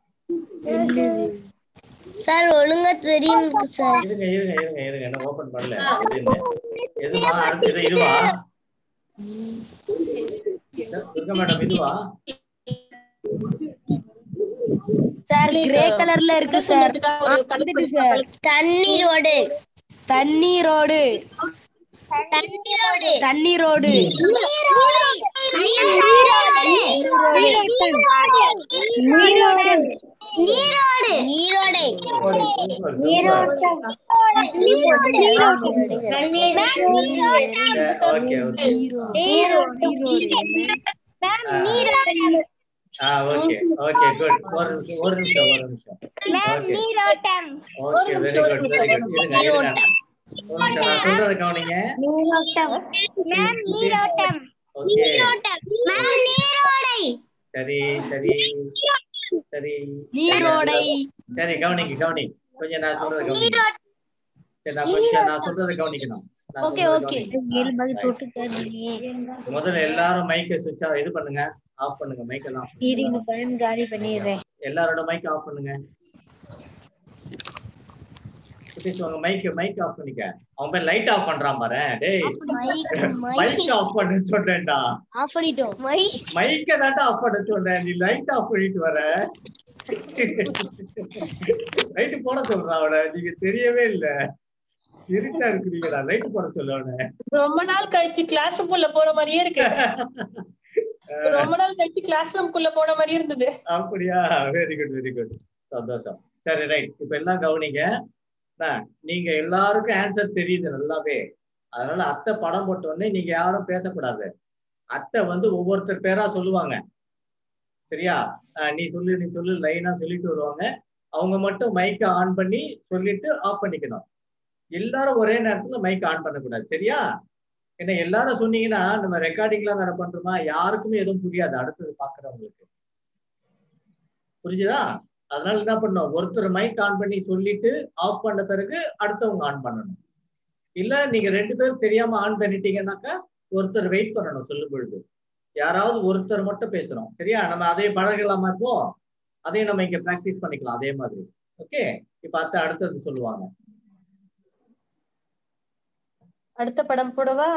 சார்? ஒழுங்கா தெரியும் சார். இருங்க இருங்க இருங்க இருங்க என்ன ஓபன் பண்ணல. எதுமா அடுத்து இதுவா? துர்கா மேடம் இதுவா? சார் கிரே கலர்ல இருக்கு சார். சார் தண்ணீரோடு. தண்ணீரோடு. தண்ணீரோடு. தண்ணீரோடு. Ah, okay, okay, good. ஒரு ஒரு நிமிஷம் ஒரு நிமிஷம். மேம் நீரோட்டம். Okay, very good, very good. இருங்க இருங்க. ஒரு நிமிஷம் நான் சொல்றத கவனிங்க. நீரோட்டம். மேம் நீரோட்டம். நீரோட்டம். மேம் நீரோடை. சரி சரி சரி. நீரோடை. சரி கவனிங்க கவனி. கொஞ்சம் நான் சொல்றத கவனிங்க. சரி நான் கொஞ்சம் நான் சொல்றத கவனிக்கணும். Okay okay. முதல்ல எல்லாரும் மைக்க ஸ்விட்ச் ஆஃப் இது பண்ணுங்க. ஆஃப் பண்ணுங்க மைக் எல்லாம். இருங்க டைம் காலி பண்ணிடுறேன். எல்லாரோட மைக் ஆஃப் பண்ணுங்க. குட்டீஸ் வாங்க மைக் மைக் ஆஃப் பண்ணிக்க. அவன் போய் லைட் ஆஃப் பண்றான் பாரு. டேய் மைக் மைக் ஆஃப் பண்ண சொல்றேன்டா. ஆஃப் பண்ணிட்டோம். மைக் மைக்க தான்டா ஆஃப் பண்ண சொல்றேன். நீ லைட் ஆஃப் பண்ணிட்டு வர. லைட் போட சொல்றான் அவன. நீங்க தெரியவே இல்ல. இருட்டா இருக்குறீங்கடா. லைட் போட சொல்ல அவன. ரொம்ப நாள் கழிச்சு கிளாஸ் ரூம்குள்ள போற மாதிரியே இருக்கு. ரொம்ப நாள் கழிச்சு கிளாஸ் ரூம்குள்ள போன மாதிரி இருந்தது. அப்படியா? Very good very good. சந்தோஷம். சரி ரைட். இப்ப எல்லாம் கவனிங்க. நீங்க எல்லாருக்கும் ஆன்சர் தெரியுது நல்லாவே. அதனால அத்தை படம் போட்ட உடனே நீங்க யாரும் பேசக்கூடாது. அத்தை வந்து ஒவ்வொருத்தர் பேரா சொல்லுவாங்க. சரியா? நீ சொல்லு நீ சொல்லு லைனா சொல்லிட்டு வருவாங்க. அவங்க மட்டும் மைக்க ஆன் பண்ணி சொல்லிட்டு ஆஃப் பண்ணிக்கணும். எல்லாரும் ஒரே நேரத்துல மைக் ஆன் பண்ணக்கூடாது. சரியா? ஏன்னா எல்லாரும் சொன்னீங்கன்னா நம்ம ரெக்கார்டிங்லாம் வேற பண்றோமா, யாருக்குமே எதுவும் புரியாது அடுத்தது பாக்குறவங்களுக்கு. புரிஞ்சுதா? அதனால என்ன பண்ணணும், ஒருத்தர் மைக் ஆன் பண்ணி சொல்லிட்டு ஆஃப் பண்ண பிறகு அடுத்தவங்க ஆன் பண்ணணும். இல்ல நீங்க ரெண்டு பேரும் தெரியாம ஆன் பண்ணிட்டீங்கன்னாக்கா ஒருத்தர் வெயிட் பண்ணணும் சொல்லும் பொழுது. யாராவது ஒருத்தர் மட்டும் பேசுறோம். சரியா? நம்ம அதே பழகலாமா? இப்போ அதையும் நம்ம இங்க பிராக்டிஸ் பண்ணிக்கலாம் அதே மாதிரி. ஓகே, இப்ப அத்தை அடுத்தது சொல்லுவாங்க. அடுத்த படம் போடவா?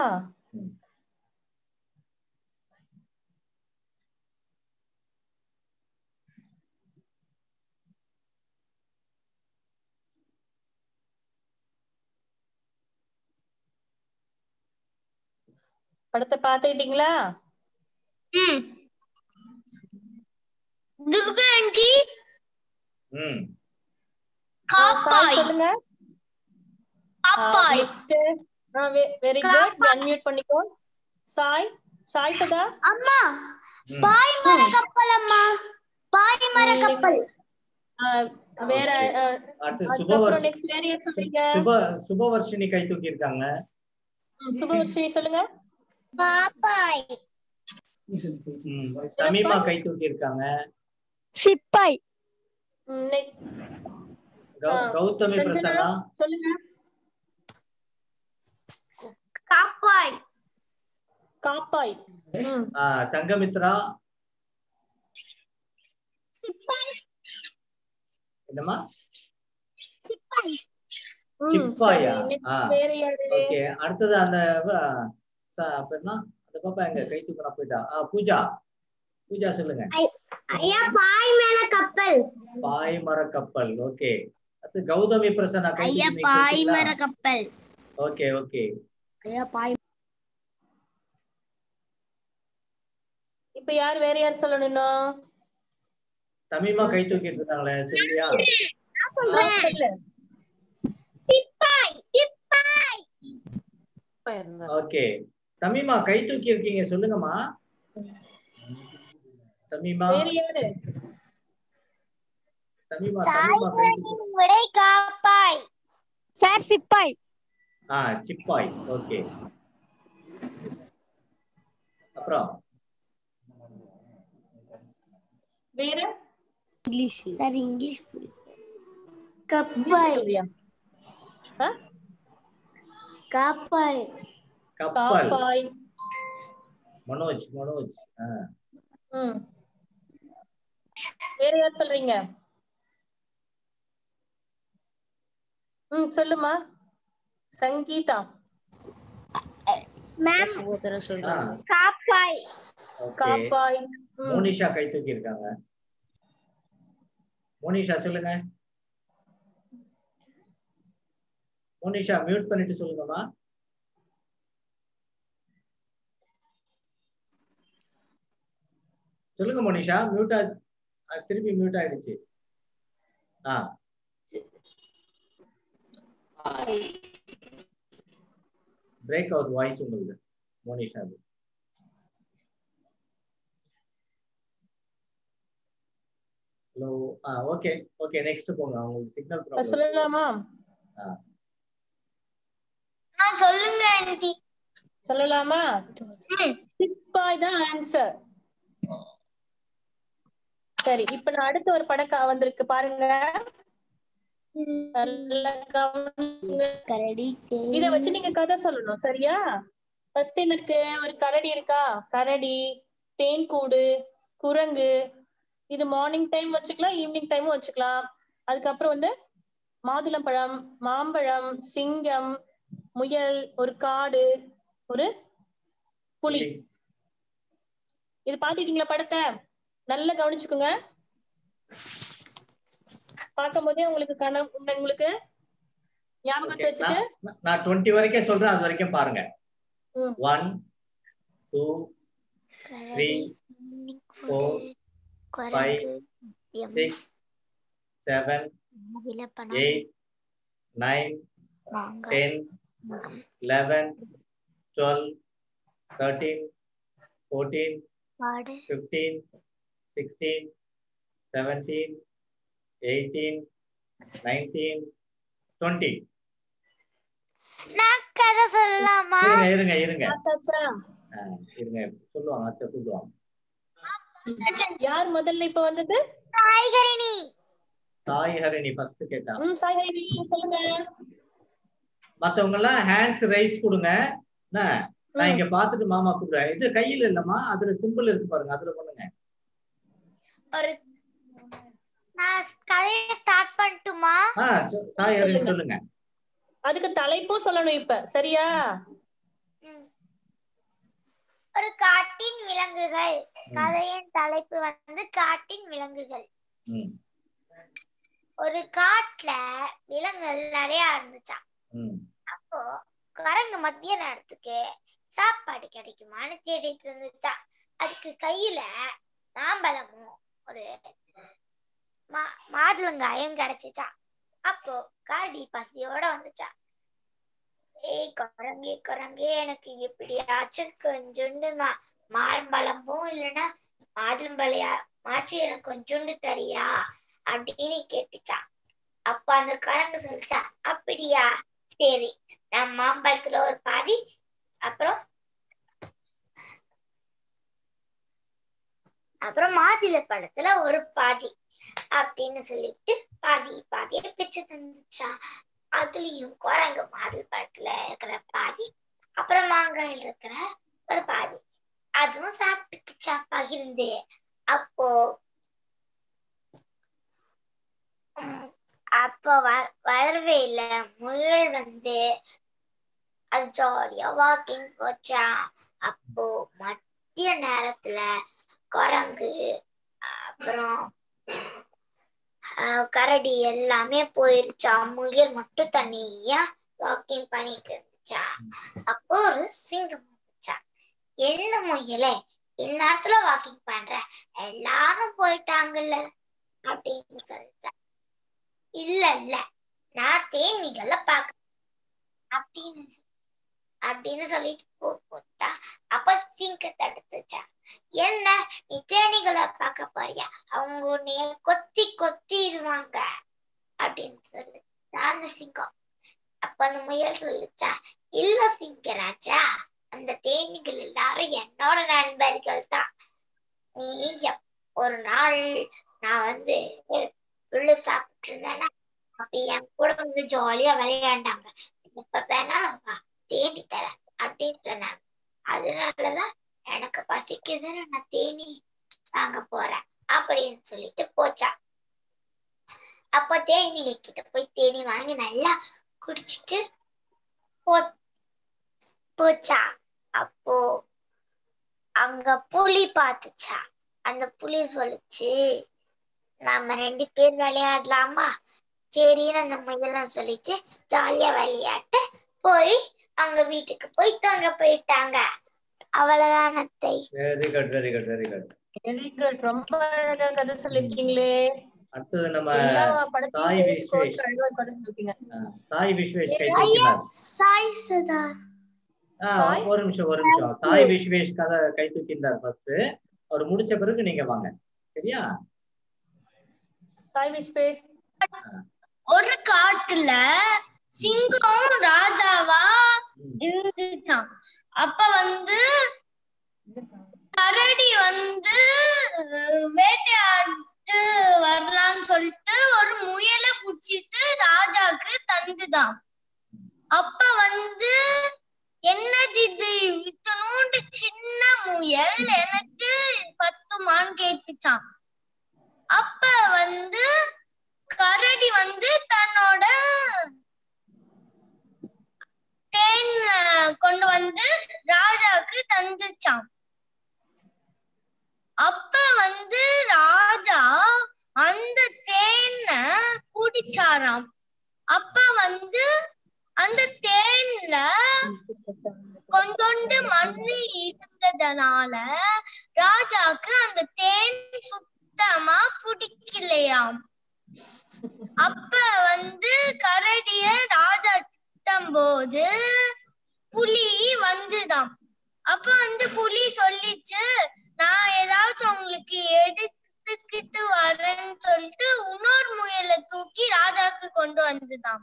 படத்தை பாத்துக்கிட்டீங்களா? துர்கா ஆண்டி ம் காப்பாய் சொல்லுங்க. காப்பாய் நெக்ஸ்ட் வெரி குட். அன்மியூட் பண்ணிக்கோ. சாய் சாய் சதா. அம்மா பாய் மர கப்பல். அம்மா பாய் மர கப்பல். வேற அதுக்கப்புறம் நெக்ஸ்ட் வேற யார் சொல்றீங்க? சுப சுபவர்ஷினி கை தூக்கி இருக்காங்க. சுபவர்ஷினி சொல்லுங்க. பாப்பாய். சமீமா கை தூக்கி இருக்காங்க. சிப்பாய். கௌதமி பிரசன்னா சொல்லுங்க. காப்பாய். காப்பாய். சங்கமித்ரா. சிப்பாய். என்னமா? சிப்பாய். சிப்பாயா? வேற யாரு? ஓகே, அடுத்தது அந்த பேர்னா அந்த பாப்பா எங்க கை தூக்கனா போயிட்டா. பூஜா. பூஜா சொல்லுங்க. ஐயா பாய் மேல கப்பல். பாய் மர கப்பல். ஓகே. அது கௌதமி பிரசன்னா கை தூக்கி. ஐயா பாய் மர கப்பல். Okay okay. ஐயா பாய். இப்ப யார் வேற யார் சொல்லணும்? தமிமா கை தூக்கிட்டு இருக்காங்களே, சரியா? நான் சொல்றேன். சிப்பாய் சிப்பாய். ஓகே, தமிமா கை தூக்கி இருக்கீங்க, சொல்லுங்கம்மா. தமிமா வேற யாரு? தமிமா தமிமா கை தூக்கி. விடை காப்பாய். சார் சிப்பாய். ஆ சிப்பாய். ஓகே, அப்புறம் வேற இங்கிலீஷ். Sir English கப்பாய். காப்பாய். கப்பல். காப்பாய். மனோஜ் மனோஜ். ம் வேற யார் சொல்றீங்க? ம் சொல்லுமா. சங்கீதா. மேம் சகோதரர் சொல்றாங்க. காப்பாய். காப்பாய். மோனிஷா கை தூக்கி இருக்காங்க. மோனிஷா சொல்லுங்க. மோனிஷா மியூட் பண்ணிட்டு சொல்லுங்கம்மா. சொல்லுங்க மோனிஷா. மியூட் திருப்பி மியூட் ஆயிடுச்சு. ஆ பிரேக் அவுட் வாய்ஸ் உங்களுக்கு மோனிஷா. ஹலோ. ஆ ஓகே ஓகே, நெக்ஸ்ட் போங்க. உங்களுக்கு சிக்னல் ப்ராப்ளம் சொல்லலாமா? ஆ சொல்லுங்க ஆண்டி. சொல்லலாமா? சிப்பாய் தான் ஆன்சர். சரி, இப்ப நான் அடுத்த ஒரு படம் வந்திருக்கு பாருங்க. கரடி. இத வச்சு நீங்க கதை சொல்லணும், சரியா? ஃபர்ஸ்ட் எனக்கு ஒரு கரடி இருக்கா, கரடி, தேன்கூடு, குரங்கு. இது மார்னிங் டைம் வச்சுக்கலாம், ஈவினிங் டைமும் வச்சுக்கலாம். அதுக்கப்புறம் வந்து மாதுளம்பழம், மாம்பழம், சிங்கம், முயல், ஒரு காடு, ஒரு புலி. இது பாத்துட்டீங்களா படத்தை? நல்லா கவனிச்சுக்கோங்க. பார்க்கும் போதே உங்களுக்கு கணம் உங்களுக்கு ஞாபகத்தை வச்சுட்டு நான் டுவெண்ட்டி வரைக்கும் சொல்றேன், அது வரைக்கும் பாருங்க. One two three four five six seven eight nine ten eleven twelve thirteen fourteen fifteen sixteen seventeen eighteen nineteen twenty. நான் கதை சொல்லலாமா? இருங்க இருங்க இருங்க சொல்லுவாங்க, அத்தை சொல்லுவாங்க. யார் முதல்ல இப்ப வந்தது? சாய்ஹரிணி. சாய்ஹரிணி ஃபர்ஸ்ட் கேட்டா. ம் சாய்ஹரிணி சொல்லுங்க. மத்தவங்க எல்லாம் ஹேண்ட்ஸ் ரைஸ் கொடுங்க. என்ன நான் இங்க பாத்துட்டு மாமா கூப்பிடுறேன். இது கையில இல்லம்மா, அதுல சிம்பிள் இருக்கு பாருங்க, அதுல பண்ணுங்க. ஒரு நான் கதையை ஸ்டார்ட் பண்ணட்டுமா? ஆ சாய்ஹரிணி சொல்லுங்க. அதுக்கு தலைப்பும் சொல்லணும் இப்ப, சரியா? ஒரு காட்டின் விலங்குகள். கதையின் தலைப்பு வந்து காட்டின் விலங்குகள். ஒரு காட்டுல விலங்குகள் நிறைய இருந்துச்சா. அப்போ குரங்கு மத்திய நேரத்துக்கு சாப்பாடு கிடைக்குமான்னு தேடிட்டு இருந்துச்சா. அதுக்கு கையில மாம்பழமும் ஒரு மா மாதுளங்காயும் கிடைச்சிச்சா. அப்போ கரடி பசியோட வந்துச்சா. ஏய் குரங்கே குரங்கே, எனக்கு எப்படியாச்சும் கொஞ்சோண்டு மா மாம்பழமும் இல்லைன்னா மாதுளம்பழையா மாச்சு எனக்கு கொஞ்சோண்டு தரியா அப்படின்னு கேட்டுச்சா. அப்ப அந்த குரங்கு சொல்லிச்சா, அப்படியா சரி, நான் மாம்பழத்துல ஒரு பாதி அப்புறம் அப்புறம் மாதுளை பழத்துல ஒரு பாதி அப்படின்னு சொல்லிட்டு பாதி பாதியை பிச்சு தந்துச்சா. அதுலயும் குரங்கு மாதுளை பழத்துல இருக்கிற பாதி அப்புறம் மாங்காயில் இருக்கிற ஒரு பாதி அதுவும் சாப்பிட்டுச்சா பகிர்ந்து. அப்போ அப்போ வரவே இல்லை. முயல் வந்து அது ஜாலியா வாக்கிங் போச்சா. அப்போ மத்திய நேரத்துல குரங்கு அப்புறம் கரடி எல்லாமே போயிருச்சா. முயல் மட்டும் தனியா வாக்கிங் பண்ணிட்டு இருந்துச்சா. அப்போ ஒரு சிங்கம் வந்துச்சா. என்ன முயலே இந்நேரத்துல வாக்கிங் பண்ற, எல்லாரும் போயிட்டாங்கல்ல அப்படின்னு சொல்லிச்சா. இல்ல இல்ல நான் தேனீகளை பாக்க அப்படின்னு அப்படின்னு சொல்லிட்டு போச்சா. அப்ப சிங்கம் தடுத்துச்சா. என்ன நீ தேனீகளை பார்க்க போறியா, அவங்க உன்னைய கொத்தி கொத்திடுவாங்க அப்படின்னு சொல்லு அந்த சிங்கம். அப்ப அந்த முயல் சொல்லுச்சா, இல்ல சிங்கராஜா, அந்த தேனீகள் எல்லாரும் என்னோட நண்பர்கள் தான். நீ ஒரு நாள் நான் வந்து புல்லு சாப்பிட்டு இருந்தேன்னா அப்ப என் கூட வந்து ஜாலியா விளையாண்டாங்க. எப்ப வேணாலும் தேனி தரேன் அப்படின்னு சொன்னாங்க. அதனாலதான் எனக்கு பசிக்குதுன்னு நான் தேனி வாங்க போறேன் அப்படின்னு சொல்லிட்டு போச்சா. அப்போ தேனீங்க கிட்ட போய் தேனி வாங்கி நல்லா குடிச்சிட்டு போ போச்சா. அப்போ அங்க புலி பார்த்துச்சா. அந்த புலி சொல்லுச்சு, நாம ரெண்டு பேர் விளையாடலாமா? சரின்னு அந்த முயலாம் சொல்லிட்டு ஜாலியா விளையாட்டு போய் அவங்க வீட்டுக்கு போய் தங்க போயிட்டாங்க. அவ்வளவுதான் அத்தை. Very good very good very good very good. ரொம்ப அழகா கதை சொல்லிருக்கீங்களே. அடுத்தது நம்ம சாய் விஸ்வேஷ். சாய் விஸ்வேஷ் கை தூக்கினார். சாய் சதா ஒரு நிமிஷம் ஒரு நிமிஷம் சாய் விஸ்வேஷ் கதை கை தூக்கினார் ஃபர்ஸ்ட். அவர் முடிச்ச பிறகு நீங்க வாங்க, சரியா? சாய் விஸ்வேஷ். ஒரு காட்டுல சிங்கம் ராஜாவா இருந்துச்சாம். அப்ப வந்து கரடி வந்து வேட்டையாட்டு வரலான்னு சொல்லிட்டு ஒரு முயலை புடிச்சிட்டு ராஜாக்கு தந்துதான். அப்ப வந்து என்னது இது இத்தனோண்டு சின்ன முயல், எனக்கு பத்துமான்னு கேட்டுச்சான். அப்ப வந்து கரடி வந்து தன்னோட தேனோட தேன் கொண்டு வந்து ராஜாவுக்கு தந்துச்சான். அப்ப வந்து ராஜா அந்த தேனை குடிச்சாராம். அப்ப வந்து அந்த தேன்ல கொஞ்சோண்டு மண்ணு இருந்ததுனால ராஜாக்கு அந்த தேன் சுத்தமா பிடிக்கலையாம். அப்ப வந்து கரடிய ராஜா திட்டும் போது புலி வந்துதாம். அப்ப வந்து புலி சொல்லிச்சு, நான் ஏதாச்சும் உங்களுக்கு எடுத்துக்கிட்டு வரேன்னு சொல்லிட்டு இன்னொரு முயலை தூக்கி ராஜாக்கு கொண்டு வந்துதாம்.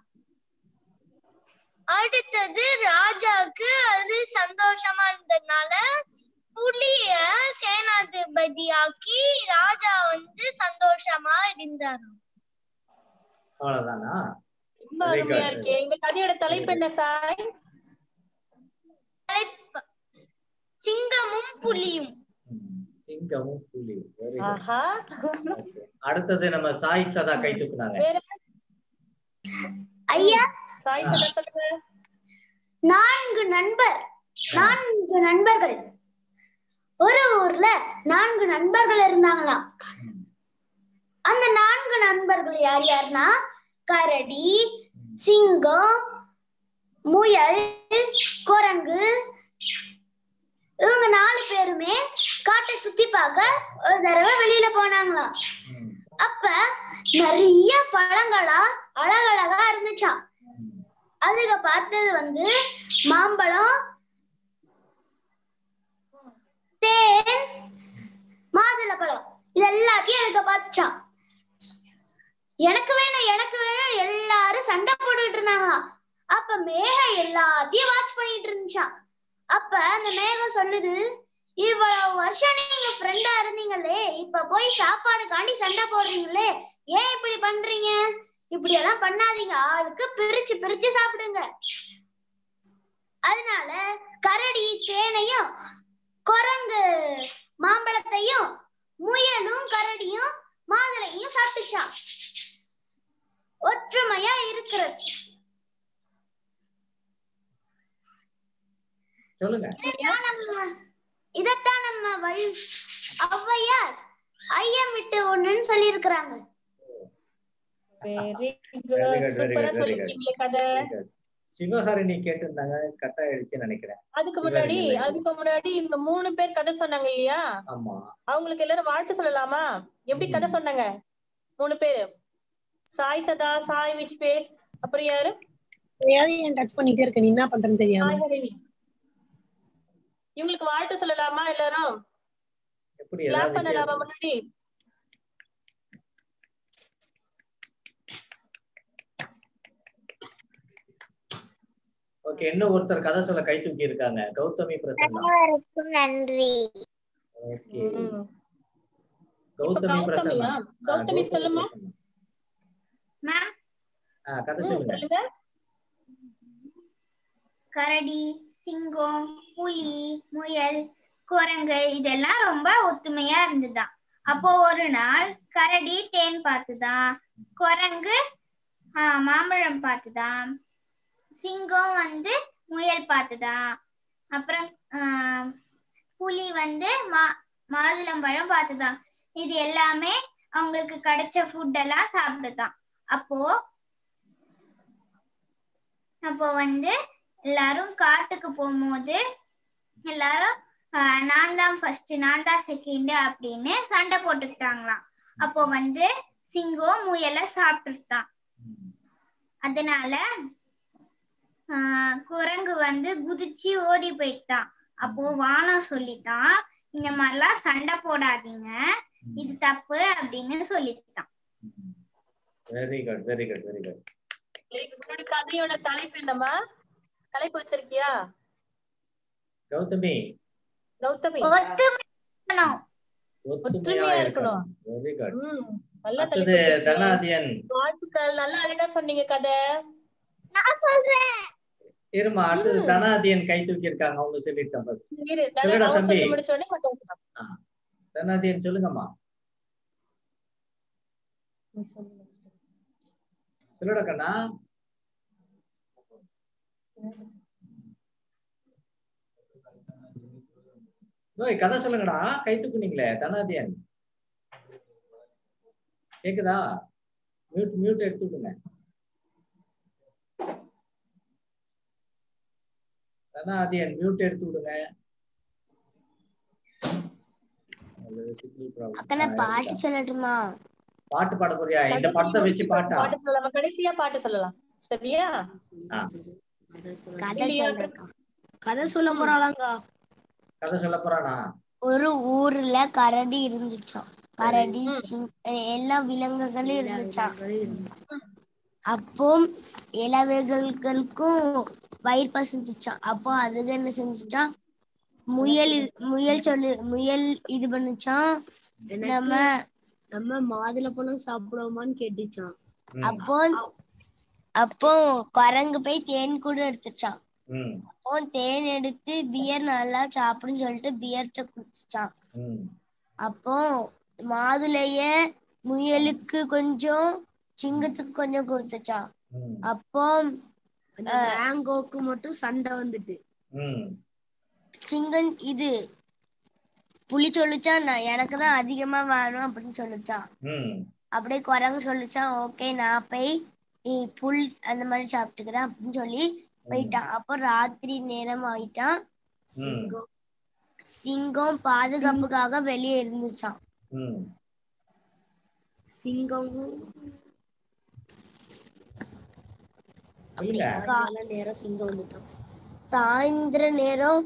அடுத்தது ராஜாக்கு அது சந்தோஷமா இருந்ததுனால புலிய சேனாதிபதியாக்கி ராஜா வந்து சந்தோஷமா இருந்தாராம். அவ்வளவுதானா? ரொம்ப அருமையா இருக்கே. இந்த கதையோட தலைப்பு என்ன சாய்? சிங்கமும் புலியும். சிங்கமும் புலியும். ஆஹா. அடுத்தது நம்ம சாய் சதா கை தூக்குனாங்க. ஐயா சாய் சதா சொல்லுங்க. நான்கு நண்பர் நான்கு நண்பர்கள் ஒரு ஊர்ல நான்கு நண்பர்கள் இருந்தாங்களாம். அந்த நான்கு நண்பர்கள் யார் யாருன்னா கரடி, சிங்கம், முயல், குரங்கு. இவங்க நாலு பேருமே காட்டை சுத்தி பார்க்க ஒரு தடவை வெளியில போனாங்களாம். அப்ப நிறைய பழங்களா அழகழகா இருந்துச்சாம். அதுக பார்த்தது வந்து மாம்பழம், தேன், மாதுளப்பழம். இது எல்லாத்தையும் அதுக்கு பார்த்துச்சான். எனக்கு வேணும் எனக்கு வேணும் எல்லாரும் சண்டை போட்டுட்டு இருந்தாங்களாம். அப்ப மேகம் எல்லாத்தையும் வாட்ச் பண்ணிட்டு இருந்துச்சான். அப்ப அந்த மேகம் சொல்லுது, இவ்வளவு வருஷம் நீங்க ஃப்ரெண்டா இருந்தீங்களே, இப்ப போய் சாப்பாடு காண்டி சண்டை போடுறீங்களே, ஏன் இப்படி பண்றீங்க? இப்படி எல்லாம் பண்ணாதீங்க, ஆளுக்கு பிரிச்சு பிரிச்சு சாப்பிடுங்க. அதனால கரடி தேனையும், குரங்கு மாம்பழத்தையும், முயலும் கரடியும் மாதுளையும் சாப்பிட்டுச்சான். ஒற்றுமையா இருக்கிறது. சொல்லுங்க. இதத்தான் நம்ம வழி ஔவையார் ஐயம் விட்டு ஒண்ணுன்னு சொல்லி இருக்கிறாங்க. Very good. சூப்பரா சொல்லிருக்கீங்க கதை. சிவஹரணி கேட்டிருந்தாங்க, கட் ஆயிடுச்சு நினைக்கிறேன். அதுக்கு முன்னாடி அதுக்கு முன்னாடி இந்த மூணு பேர் கதை சொன்னாங்க இல்லையா? ஆமா. அவங்களுக்கு எல்லாரும் வாழ்த்து சொல்லலாமா? எப்படி கதை சொன்னாங்க மூணு பேரு? சாய் சதா, சாய் விஸ்வேஷ், அப்புறம் யாரு? ஏன் டச் பண்ணிட்டே இருக்க, நீ என்ன பண்றன்னு தெரியாம. சாய் ஹரிணி. இவங்களுக்கு வாழ்த்து சொல்லலாமா எல்லாரும்? எப்படி கிளாப் பண்ணலாமா முன்னாடி? ஓகே, இன்னும் ஒருத்தர் கதை சொல்ல கை தூக்கி இருக்காங்க. கௌதமி பிரசன்னா. நன்றி. ஓகே. கௌதமி பிரசன்னா. கௌதமி சொல்லுமா. மேம் ஆ, கதை சொல்லுங்க. கரடி, சிங்கம், புலி, முயல், குரங்கு இதெல்லாம் ரொம்ப ஒத்துமையா இருந்துதான். அப்போ ஒரு நாள் கரடி தேன் பார்த்துதான், குரங்கு ஆஹ் மாம்பழம் பார்த்துதான், சிங்கம் வந்து முயல் பார்த்துதான், அப்புறம் ஆஹ் புலி வந்து மா மாதுளம்பழம் பார்த்துதான். இது எல்லாமே அவங்களுக்கு கிடைச்ச ஃபுட் எல்லாம் சாப்பிட்டுதான். அப்போ அப்போ வந்து எல்லாரும் காட்டுக்கு போகும்போது எல்லாரும் நான் தான் ஃபர்ஸ்ட், நான் தான் செகண்ட் அப்படின்னு சண்டை போட்டுக்கிட்டாங்களாம். அப்போ வந்து சிங்கம் முயலை சாப்பிட்டுட்டான். அதனால ஆஹ் குரங்கு வந்து குதிச்சு ஓடி போயிட்டான். அப்போ வானம் சொல்லிட்டான், இந்த மாதிரிலாம் சண்டை போடாதீங்க, இது தப்பு அப்படின்னு சொல்லிட்டான். Very good, very good, very good. உங்களோட கதையோட தலைப்பு என்னமா? தலைப்பு வச்சிருக்கியா கௌதமி? கௌதமி, ஒத்துமையா இருக்கணும். Very good. ம், நல்ல தலைப்பு வச்சிருக்கீங்க. தனாதியன், வாழ்த்துக்கள், நல்லா அழகா சொன்னீங்க கதை. நான் சொல்றேன். இருமா, அடுத்து தனாதியன் கை தூக்கி இருக்காங்க, அவங்க சொல்லிட்டேன் ஃபர்ஸ்ட். இரு, தனா அவங்க சொல்லி முடிச்ச உடனே மத்தவங்க சொல்லலாம். தனாதியன் சொல்லுங்கம்மா. சொல்லுடா கண்ணா. நோய் கதை சொல்லுங்கடா. கை தூக்குனீங்களே தனாதியன். கேக்குதா? மியூட் மியூட் எடுத்து விடுங்க. தனாதியன் மியூட் எடுத்து விடுங்க. பாட்டு சொல்லட்டுமா? பாட்டு பாட போறியா? இந்த படத்தை வச்சு பாட்டா? பாட்டு சொல்லலாம், கடைசியா பாட்டு சொல்லலாம். சரியா? கதை சொல்ல போறாளாங்க. கதை சொல்ல போறானா? ஒரு ஊர்ல கரடி இருந்துச்சாம். கரடி எல்லா விலங்குகளும் இருந்துச்சாம். அப்போ இளவைகளுக்கும் வயிறு பசிச்சுச்சான். அப்போ அதுக்கு என்ன செஞ்சுச்சான்? முயல் முயல் சொல்லு முயல் இது பண்ணுச்சான், நம்ம நம்ம மாதுளை பழம் சாப்பிடுவோமான்னு கேட்டுச்சான். அப்போ அப்போ குரங்கு போய் தேன் கூட எடுத்துச்சான். அப்போ தேன் எடுத்து பியர் நல்லா சாப்பிடுன்னு சொல்லிட்டு பியர்ட்ட குடிச்சுச்சான். அப்போ மாதுளைய முயலுக்கு கொஞ்சம் சிங்கத்துக்கு கொஞ்சம் கொடுத்துச்சான். அப்போ மேங்கோக்கு மட்டும் சண்டை வந்துட்டு சிங்கம் இது புலி சொல்லிச்சான், நான் எனக்கு தான் அதிகமா வேணும் அப்படின்னு சொல்லிச்சான். அப்படியே குரங்கு சொல்லிச்சான், ஓகே நான் போய் புல் அந்த மாதிரி சாப்பிட்டுக்கிறேன் அப்படின்னு சொல்லி போயிட்டான். அப்போ ராத்திரி நேரம் ஆயிட்டான். சிங்கம் சிங்கம் பாதுகாப்புக்காக வெளியே இருந்துச்சான். சிங்கம் நேரம் சிங்கம் வந்துட்டான். சாயந்தர நேரம்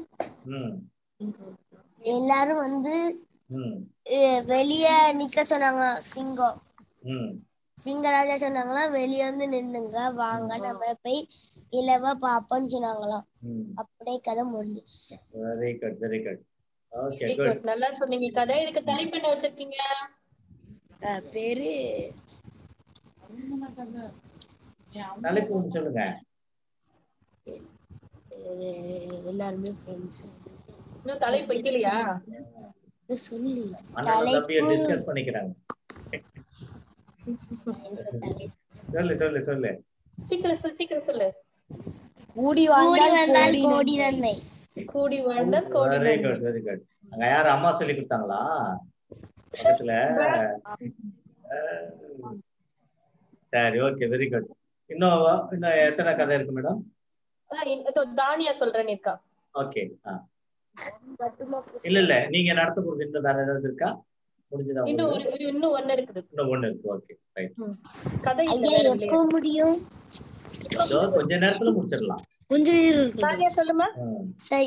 எல்லாரும் வந்து வெளிய நிக்க சொன்னாங்க. சிங்கம் சிங்கராஜா சொன்னாங்களா, வெளிய வந்து நின்னுங்க, வாங்க நம்ம போய் இலவ பாப்போம்னு சொன்னாங்களாம். அப்படியே கதை முடிஞ்சிச்சு. Very good very good. Okay very good, நல்லா சொன்னீங்க கதை. இதுக்கு தலைப்பு என்ன வச்சிருக்கீங்க? பேரு தலைப்பு ஒன்று சொல்லுங்க. எல்லாருமே ஃப்ரெண்ட்ஸ். இன்னும் தலைப்பு வைக்கலையா? சொல்லி தலைப்பு டிஸ்கஸ் பண்ணிக்கிறாங்க. சொல்லு சொல்லு சொல்லு சீக்கிரம் சொல்லு சீக்கிரம் சொல்லு. கூடி வாழ்ந்தால் கோடி நன்மை. கூடி வாழ்ந்தால் கோடி நன்மை. Very good very good. அங்க யாரு அம்மா சொல்லி கொடுத்தாங்களா பக்கத்துல? சரி ஓகே வெரி குட். இன்னும் இன்னும் எத்தனை கதை இருக்கு மேடம்? தானியா சொல்றேன்னு இருக்கா. ஓகே. இல்ல இல்ல நீங்க நடத்த போறது இன்னும் வேற ஏதாவது இருக்கா? முடிஞ்சதா? இன்னும் ஒரு இன்னும் ஒன்னு இருக்குது. இன்னும் ஒன்னு இருக்கு. Okay right. கதை எப்போ முடியும்? கொஞ்ச நேரத்துல முடிச்சிடலாம். கொஞ்ச நேரம். தானியா சொல்லுமா. சரி.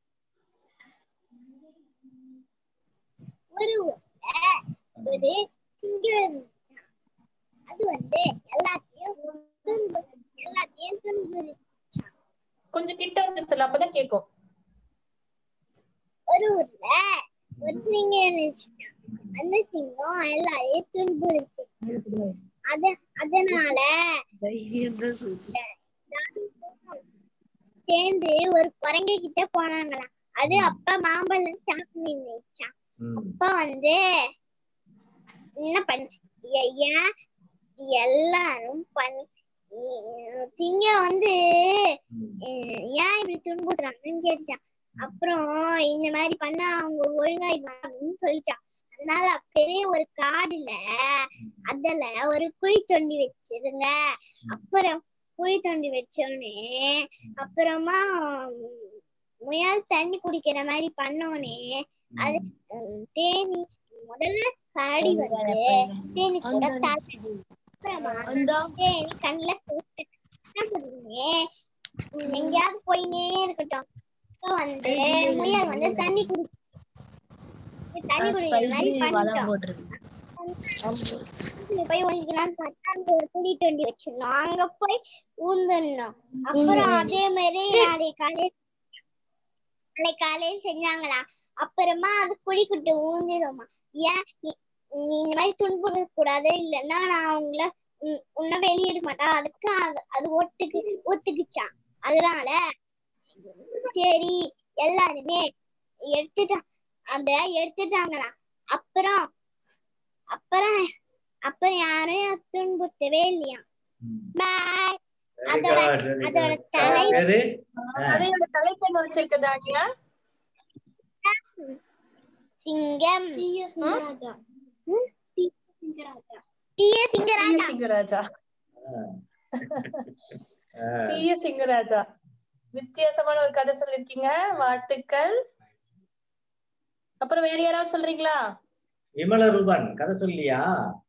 ஒரு ஒரு சிங்கம் அது வந்து எல்லாத்தையும் எல்லாத்தையும் துன்புறுத்துச்சாம். கொஞ்சம் கிட்ட வந்து சொல்லு, அப்பதான் கேக்கும். ஒரு ஊர்ல ஒரு சிங்கம் இருந்துச்சு. அந்த சிங்கம் எல்லாரையும் துன்புறுத்து. அத அதனால சேர்ந்து ஒரு குரங்கு கிட்ட போனாங்களாம். அது அப்ப மாம்பழம் சாப்பிட்டு நின்னுச்சான். அப்ப வந்து என்ன பண்ண ஏன் எல்லாரும் பண் சிங்கம் வந்து ஏன் இப்படி துன்புறுத்துறாங்கன்னு கேட்டுச்சான். அப்புறம் இந்த மாதிரி பண்ணா அவங்க ஒழுங்காயிடுவாங்கன்னு சொல்லிச்சான். அதனால பெரிய ஒரு காடுல அதுல ஒரு குழி தோண்டி வச்சிருங்க. அப்புறம் குழி தோண்டி வச்சோடனே அப்புறமா முயல் தண்ணி குடிக்கிற மாதிரி பண்ணோனே அது தேனி முதல்ல கரடி வந்து தேனி கூட அப்புறமா தேனி கண்ணுல எங்கேயாவது போயினே இருக்கட்டும். வந்து முயல் வந்து தண்ணி குடி தண்ணி குடிக்கிற மாதிரி பண்ணிட்டோம். போய் ஒழிக்கலாம்னு பார்த்தா அங்க ஒரு குழி தோண்டி வச்சிடணும். அங்க போய் ஊந்துடணும். அப்புறம் அதே மாதிரி நாளைக்கு காலையில நாளைக்கு காலையில செஞ்சாங்களா. அப்புறமா அது குழிக்கிட்டு ஊந்திடுமா. ஏன் நீ இந்த மாதிரி துன்புறுத்த கூடாது, இல்லைன்னா நான் உங்களை உன்ன வெளியிட மாட்டேன். அதுக்கு அது ஒத்துக்கு ஒத்துக்குச்சான். அதனால சரி எல்லாருமே எடுத்துட்டா அந்த எடுத்துட்டாங்களா. அப்புறம் அப்புறம் அப்புறம் யாரையும் துன்புறுத்தவே இல்லையா. பாய். Very அதோட good, very அதோட good. தலை பேரு கதையோட தலைப்பு என்ன வச்சிருக்க தானியா? சிங்கம். தீய சிங்கராஜா. தீய சிங்கராஜா. தீய சிங்கராஜா. சிங்கராஜா. தீய சிங்கராஜா. வித்தியாசமான ஒரு கதை சொல்லிருக்கீங்க, வாழ்த்துக்கள். அப்புறம் வேற யாராவது சொல்றீங்களா? விமல ரூபன் கதை சொல்லியா?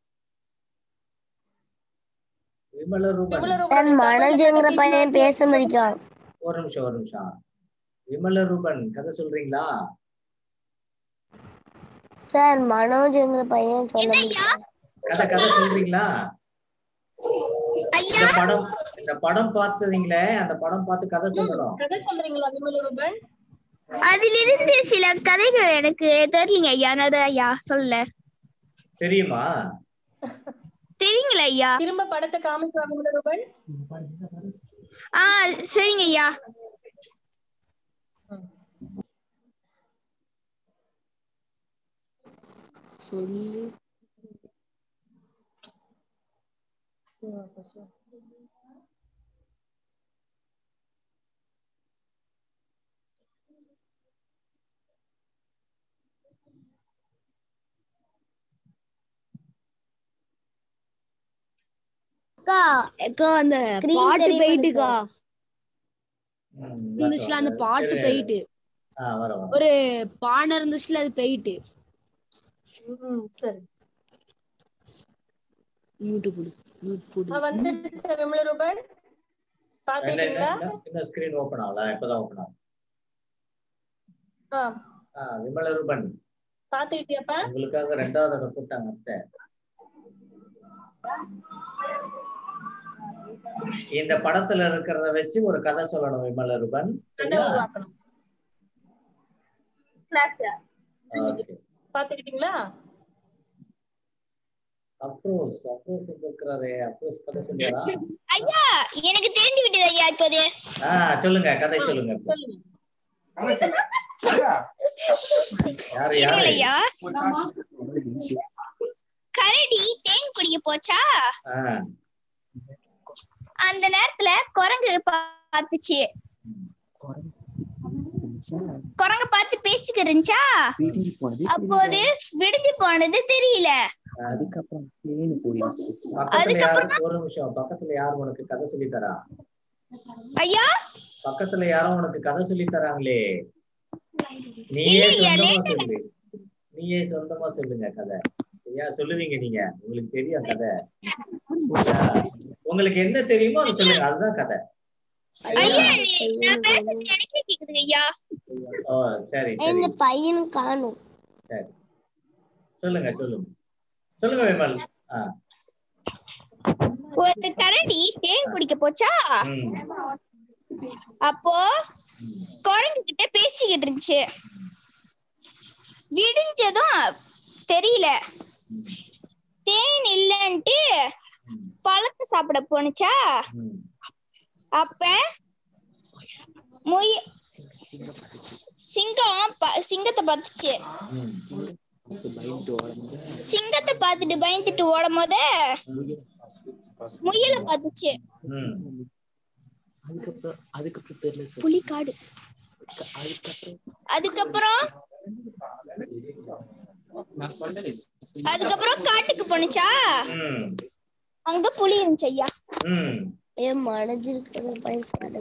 விமல ரூபன் விமல ரூபன் மனோஜ்ங்கிற பையன் பேச முடியும். ஒரு நிமிஷம் ஒரு நிமிஷம். விமல ரூபன் கதை சொல்றீங்களா? சார் மனோஜ்ங்கிற பையன் சொல்ல முடியும். கதை கதை சொல்றீங்களா? இந்த படம் இந்த படம் பார்த்தீங்களே, அந்த படம் பார்த்து கதை சொல்லணும். கதை சொல்றீங்களா விமல ரூபன்? அதிலிருந்து சில கதைகள் எனக்கு தெரியலங்க ஐயா. நான் ஐயா சொல்ல தெரியுமா? தெரியுங்களா ஐயா? திரும்ப படத்தை காமிக்கலாம் விமல ரூபன். ஆ சரிங்க ஐயா. சொல்லி அக்கா அந்த பாட்டு போயிட்டுக்கா இருந்துச்சுல, அந்த பாட்டு போயிட்டு ஒரு பானை இருந்துச்சுல, அது போயிட்டு சரி யூடியூப் வந்துருச்சு. விமல ரூபன் பாத்துட்டீங்களா? இந்த ஸ்கிரீன் ஓபன் ஆகல, இப்பதான் ஓபன் ஆகும். ஆ ஆ விமல ரூபன் பாத்துட்டியாப்பா? உங்களுக்காக ரெண்டாவது அதை போட்டாங்க அத்தை. இந்த படத்துல இருக்கிறத வச்சு ஒரு கதை சொல்லணும் விமல ரூபன். கதை உருவாக்கணும். பாத்துக்கிட்டீங்களா? அப்ரோஸ் அப்ரோஸ் இருக்கிறாரே, அப்ரோஸ் கதை சொல்லியா? ஐயா எனக்கு தெரிந்து விட்டது ஐயா. இப்போது ஆ சொல்லுங்க, கதை சொல்லுங்க. சொல்லுங்க. யாரு யாரு? ஐயா கரடி தேன் குடிக்க போச்சா? அந்த நேரத்துல குரங்கு பாத்துச்சு. குரங்கு பார்த்து பேச்சுக்கு இருந்துச்சா? அப்போது விடுதி போனது தெரியல. அதுக்கப்புறம் அதுக்கப்புறம் ஒரு நிமிஷம், பக்கத்துல யார் உனக்கு கதை சொல்லி தரா? ஐயா பக்கத்துல யாரும் உனக்கு கதை சொல்லி தராங்களே, நீயே சொந்தமா சொல்லு. நீயே சொந்தமா சொல்லுங்க கதை. ஐயா சொல்லுவீங்க நீங்க, உங்களுக்கு தெரியும் கதை. உங்களுக்கு என்ன தெரியுமோ அது சொல்லுங்க, அதுதான் கதை. ஓ சரி சரி. பையனும் காணும். சரி சொல்லுங்க சொல்லுங்க சொல்லுங்க விமல். ஒரு கரடி தேன் குடிக்க போச்சா? அப்போ குரங்கு கிட்ட பேசிக்கிட்டு இருந்துச்சு. விடிஞ்சதும் தெரியல, தேன் இல்லன்ட்டு பழத்தை சாப்பிட போனுச்சா? அப்ப முய சிங்கம் சிங்கத்தை பார்த்துச்சு. சிங்கத்தை பார்த்துட்டு பயந்துட்டு ஓடும் போது முயலை பார்த்துச்சு. புலிக்காடு. அதுக்கப்புறம் அதுக்கப்புறம் காட்டுக்கு போனுச்சா? அங்க புலி இருந்துச்சு ஐயா. என் மனதிற்கு பையன்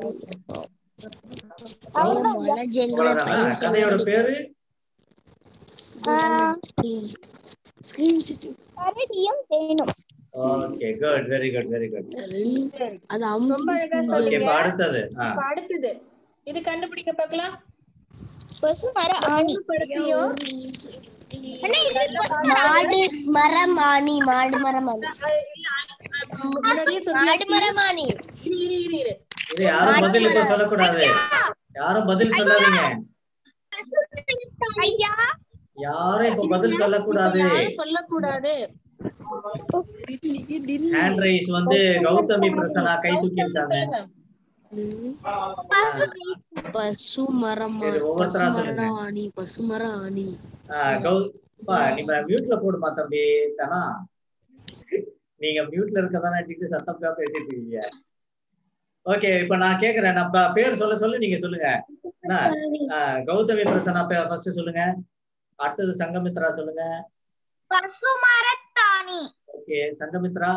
கதையோட பேரு கரடியும் தேனும். Okay good, very good very good. அது ரொம்ப அழகா ஓகே சொல்றீங்க. அடுத்தது இப்ப அடுத்தது இது கண்டுபிடிக்க பார்க்கலாம். பசுமர ஆணி. படத்தையும் மாடு மரம் ஆணி. மாடு மரம் ஆணி. மாடு மரம் ஆணி. இரு இரு இரு இது யாரும் பதில் இப்ப சொல்லக்கூடாது. யாரும் பதில் சொல்லாதீங்க. ஐயா யாரும் இப்ப பதில் சொல்லக்கூடாது. யாரும் சொல்லக்கூடாது. ஹேண்ட் ரைஸ் வந்து கௌதமி பிரசன்னா கை தூக்கி இருக்காங்க. பசு மரம் ஆணி. பசு மரம் ஆணி. கௌ பா நீ மியூட்ல போடுமா தம்பி. தானா நீங்க மியூட்ல இருக்கதான் நினைச்சிட்டு சத்தம் தான் பேசிட்டு இருக்கீங்க. ஓகே, இப்ப நான் கேக்குறேன். நம்ம பேர் சொல்ல சொல்லி நீங்க சொல்லுங்க. என்ன கௌதமி பிரசன்னா ஃபர்ஸ்ட் சொல்லுங்க. அடுத்தது சங்கமித்ரா சொல்லுங்க. பசுமரத்தாணி. ஓகே, சங்கமித்ரா.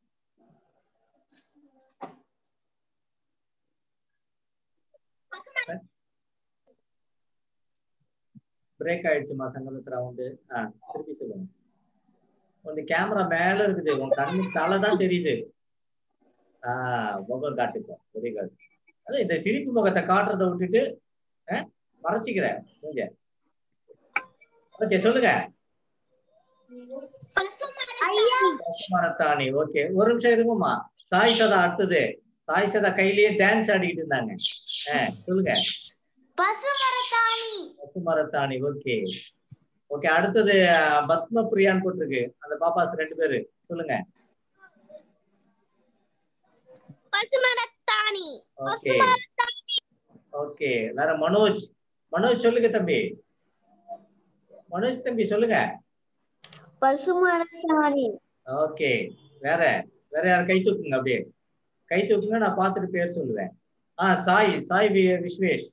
பிரேக் ஆயிடுச்சுமா சங்கமித்ரா வந்து. ஆஹ் திருப்பி சொல்லுங்க. உங்க கேமரா மேல இருக்குது, உங்க கண்ணு தலை தான் தெரியுது. ஆஹ் முகம் காட்டுப்போம். Very good. அது இந்த சிரிப்பு முகத்தை காட்டுறதை விட்டுட்டு மறைச்சிக்கிறேன். ஓகே சொல்லுங்க. பசுமரத்தாணி. ஓகே, ஒரு நிமிஷம் இருக்குமா. சாய் சதா அடுத்தது. சாய் சதா கையிலேயே டான்ஸ் ஆடிட்டு இருந்தாங்க. சொல்லுங்க. பசுமரத்தாணி. பசுமரத்தாணி. Okay okay. அடுத்தது பத்ம பிரியான்னு போட்டிருக்கு. அந்த பாப்பாஸ் ரெண்டு பேரு சொல்லுங்க. பசுமரத்தாணி. Okay okay. வேற மனோஜ். மனோஜ் சொல்லுங்க தம்பி. மனோஜ் தம்பி சொல்லுங்க. பசுமரத்தாணி. ஓகே. வேற வேற யார் கை தூக்குங்க. அப்படியே கை தூக்குங்க, நான் பார்த்துட்டு பேர் சொல்லுவேன். ஆஹ் சாய் சாய் விஸ்வேஷ்.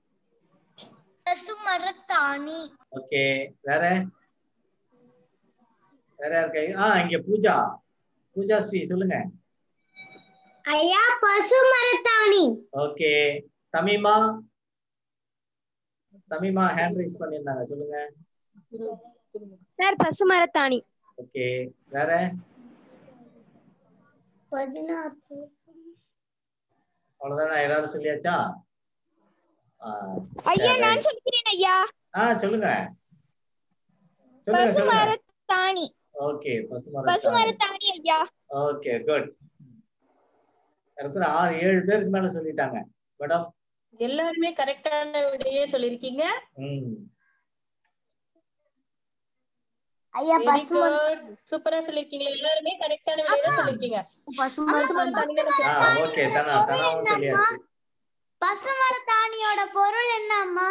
பசுமரத்தாணி. ஓகே. வேற வேற யார் கை. ஆஹ் இங்க பூஜா. பூஜா ஸ்ரீ சொல்லுங்க. ஐயா பசுமரத்தாணி. Okay. Tamima. Tamima hand raise பண்ணிருந்தாங்க. சொல்லுங்க. சார் பசுமரத்தாணி. ஓகே. வேற அவ்வளவுதானா? எல்லாரும் சொல்லியாச்சா? ஐயா நான் சொல்கிறேன் ஐயா. ஆ சொல்லுங்க. பசுமரத்தாணி. ஓகே, பசுமரத்தாணி. பசுமரத்தாணி ஐயா. Okay good. இருக்கிற ஆறு ஏழு பேருக்கு மேல சொல்லிட்டாங்க மேடம். எல்லாருமே கரெக்டான விடையே சொல்லிருக்கீங்க. ம். ஐயா பசுமரத்தாணி சூப்பரா சொல்லிருக்கீங்க. எல்லாருமே கரெக்டான விடையே சொல்லிருக்கீங்க. பசுமரத்தாணி. ஆ ஓகே. தனா தனாவும் சொல்லியாச்சு. பசுமரத்தாணியோட பொருள் என்ன அம்மா?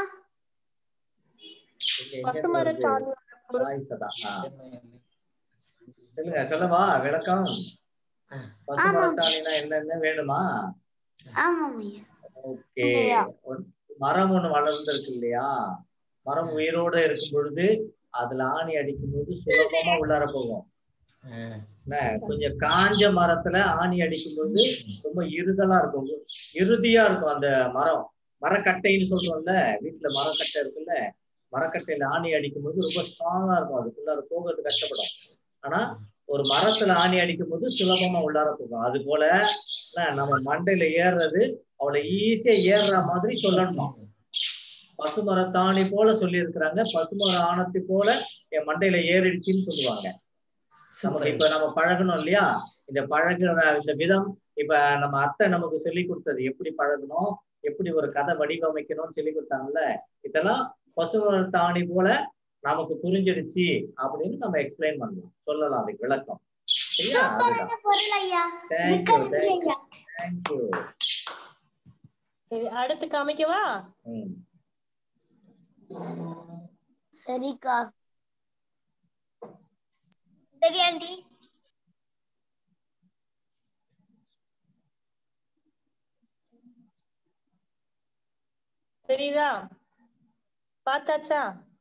பசுமரத்தாணியோட பொருள் சாய் சதா. சொல்லுங்க. சொல்லவா விளக்கம்? பசுமரத்தாணினா என்னன்னு வேணுமா? ஆமாம்யா. ஓகே. மரம் ஒண்ணு வளர்ந்துருக்கு இல்லையா? மரம் உயிரோட இருக்கும் பொழுது அதுல ஆணி அடிக்கும் போது சுலபமா உள்ளார போகும். கொஞ்சம் காஞ்ச மரத்துல ஆணி அடிக்கும் போது ரொம்ப இருதலா இருக்கும், இறுதியா இருக்கும் அந்த மரம். மரக்கட்டைன்னு சொல்றோம்ல, வீட்டுல மரக்கட்டை இருக்குல்ல, மரக்கட்டையில ஆணி அடிக்கும் போது ரொம்ப ஸ்ட்ராங்கா இருக்கும், அதுக்குள்ளார போகிறது கஷ்டப்படும். ஆனா ஒரு மரத்துல ஆணி அடிக்கும் போது சுலபமா உள்ளார போகும். அது போல நம்ம மண்டையில ஏறுறது அவளை ஈஸியா ஏறுற மாதிரி சொல்லணும். பசுமரத்தாணி போல சொல்லி இருக்கிறாங்க. பசுமர ஆணத்தை போல என் மண்டையில ஏறிடுச்சுன்னு சொல்லுவாங்க. நமக்கு இப்ப நம்ம பழகணும் இல்லையா, இந்த பழகுற இந்த விதம் இப்ப நம்ம அத்தை நமக்கு சொல்லி கொடுத்தது, எப்படி பழகணும், எப்படி ஒரு கதை வடிவமைக்கணும்னு சொல்லி கொடுத்தாங்கல்ல, இதெல்லாம் பசுமரத்தாணி போல நமக்கு புரிஞ்சிடுச்சு அப்படின்னு நம்ம எக்ஸ்பிளைன் பண்ணலாம், சொல்லலாம், அதுக்கு விளக்கம். சரியா? தேங்க்யூ. சரி, அடுத்து காமிக்கவா? சரிக்கா. ஆண்டி தெரியுதா? பார்த்தாச்சா?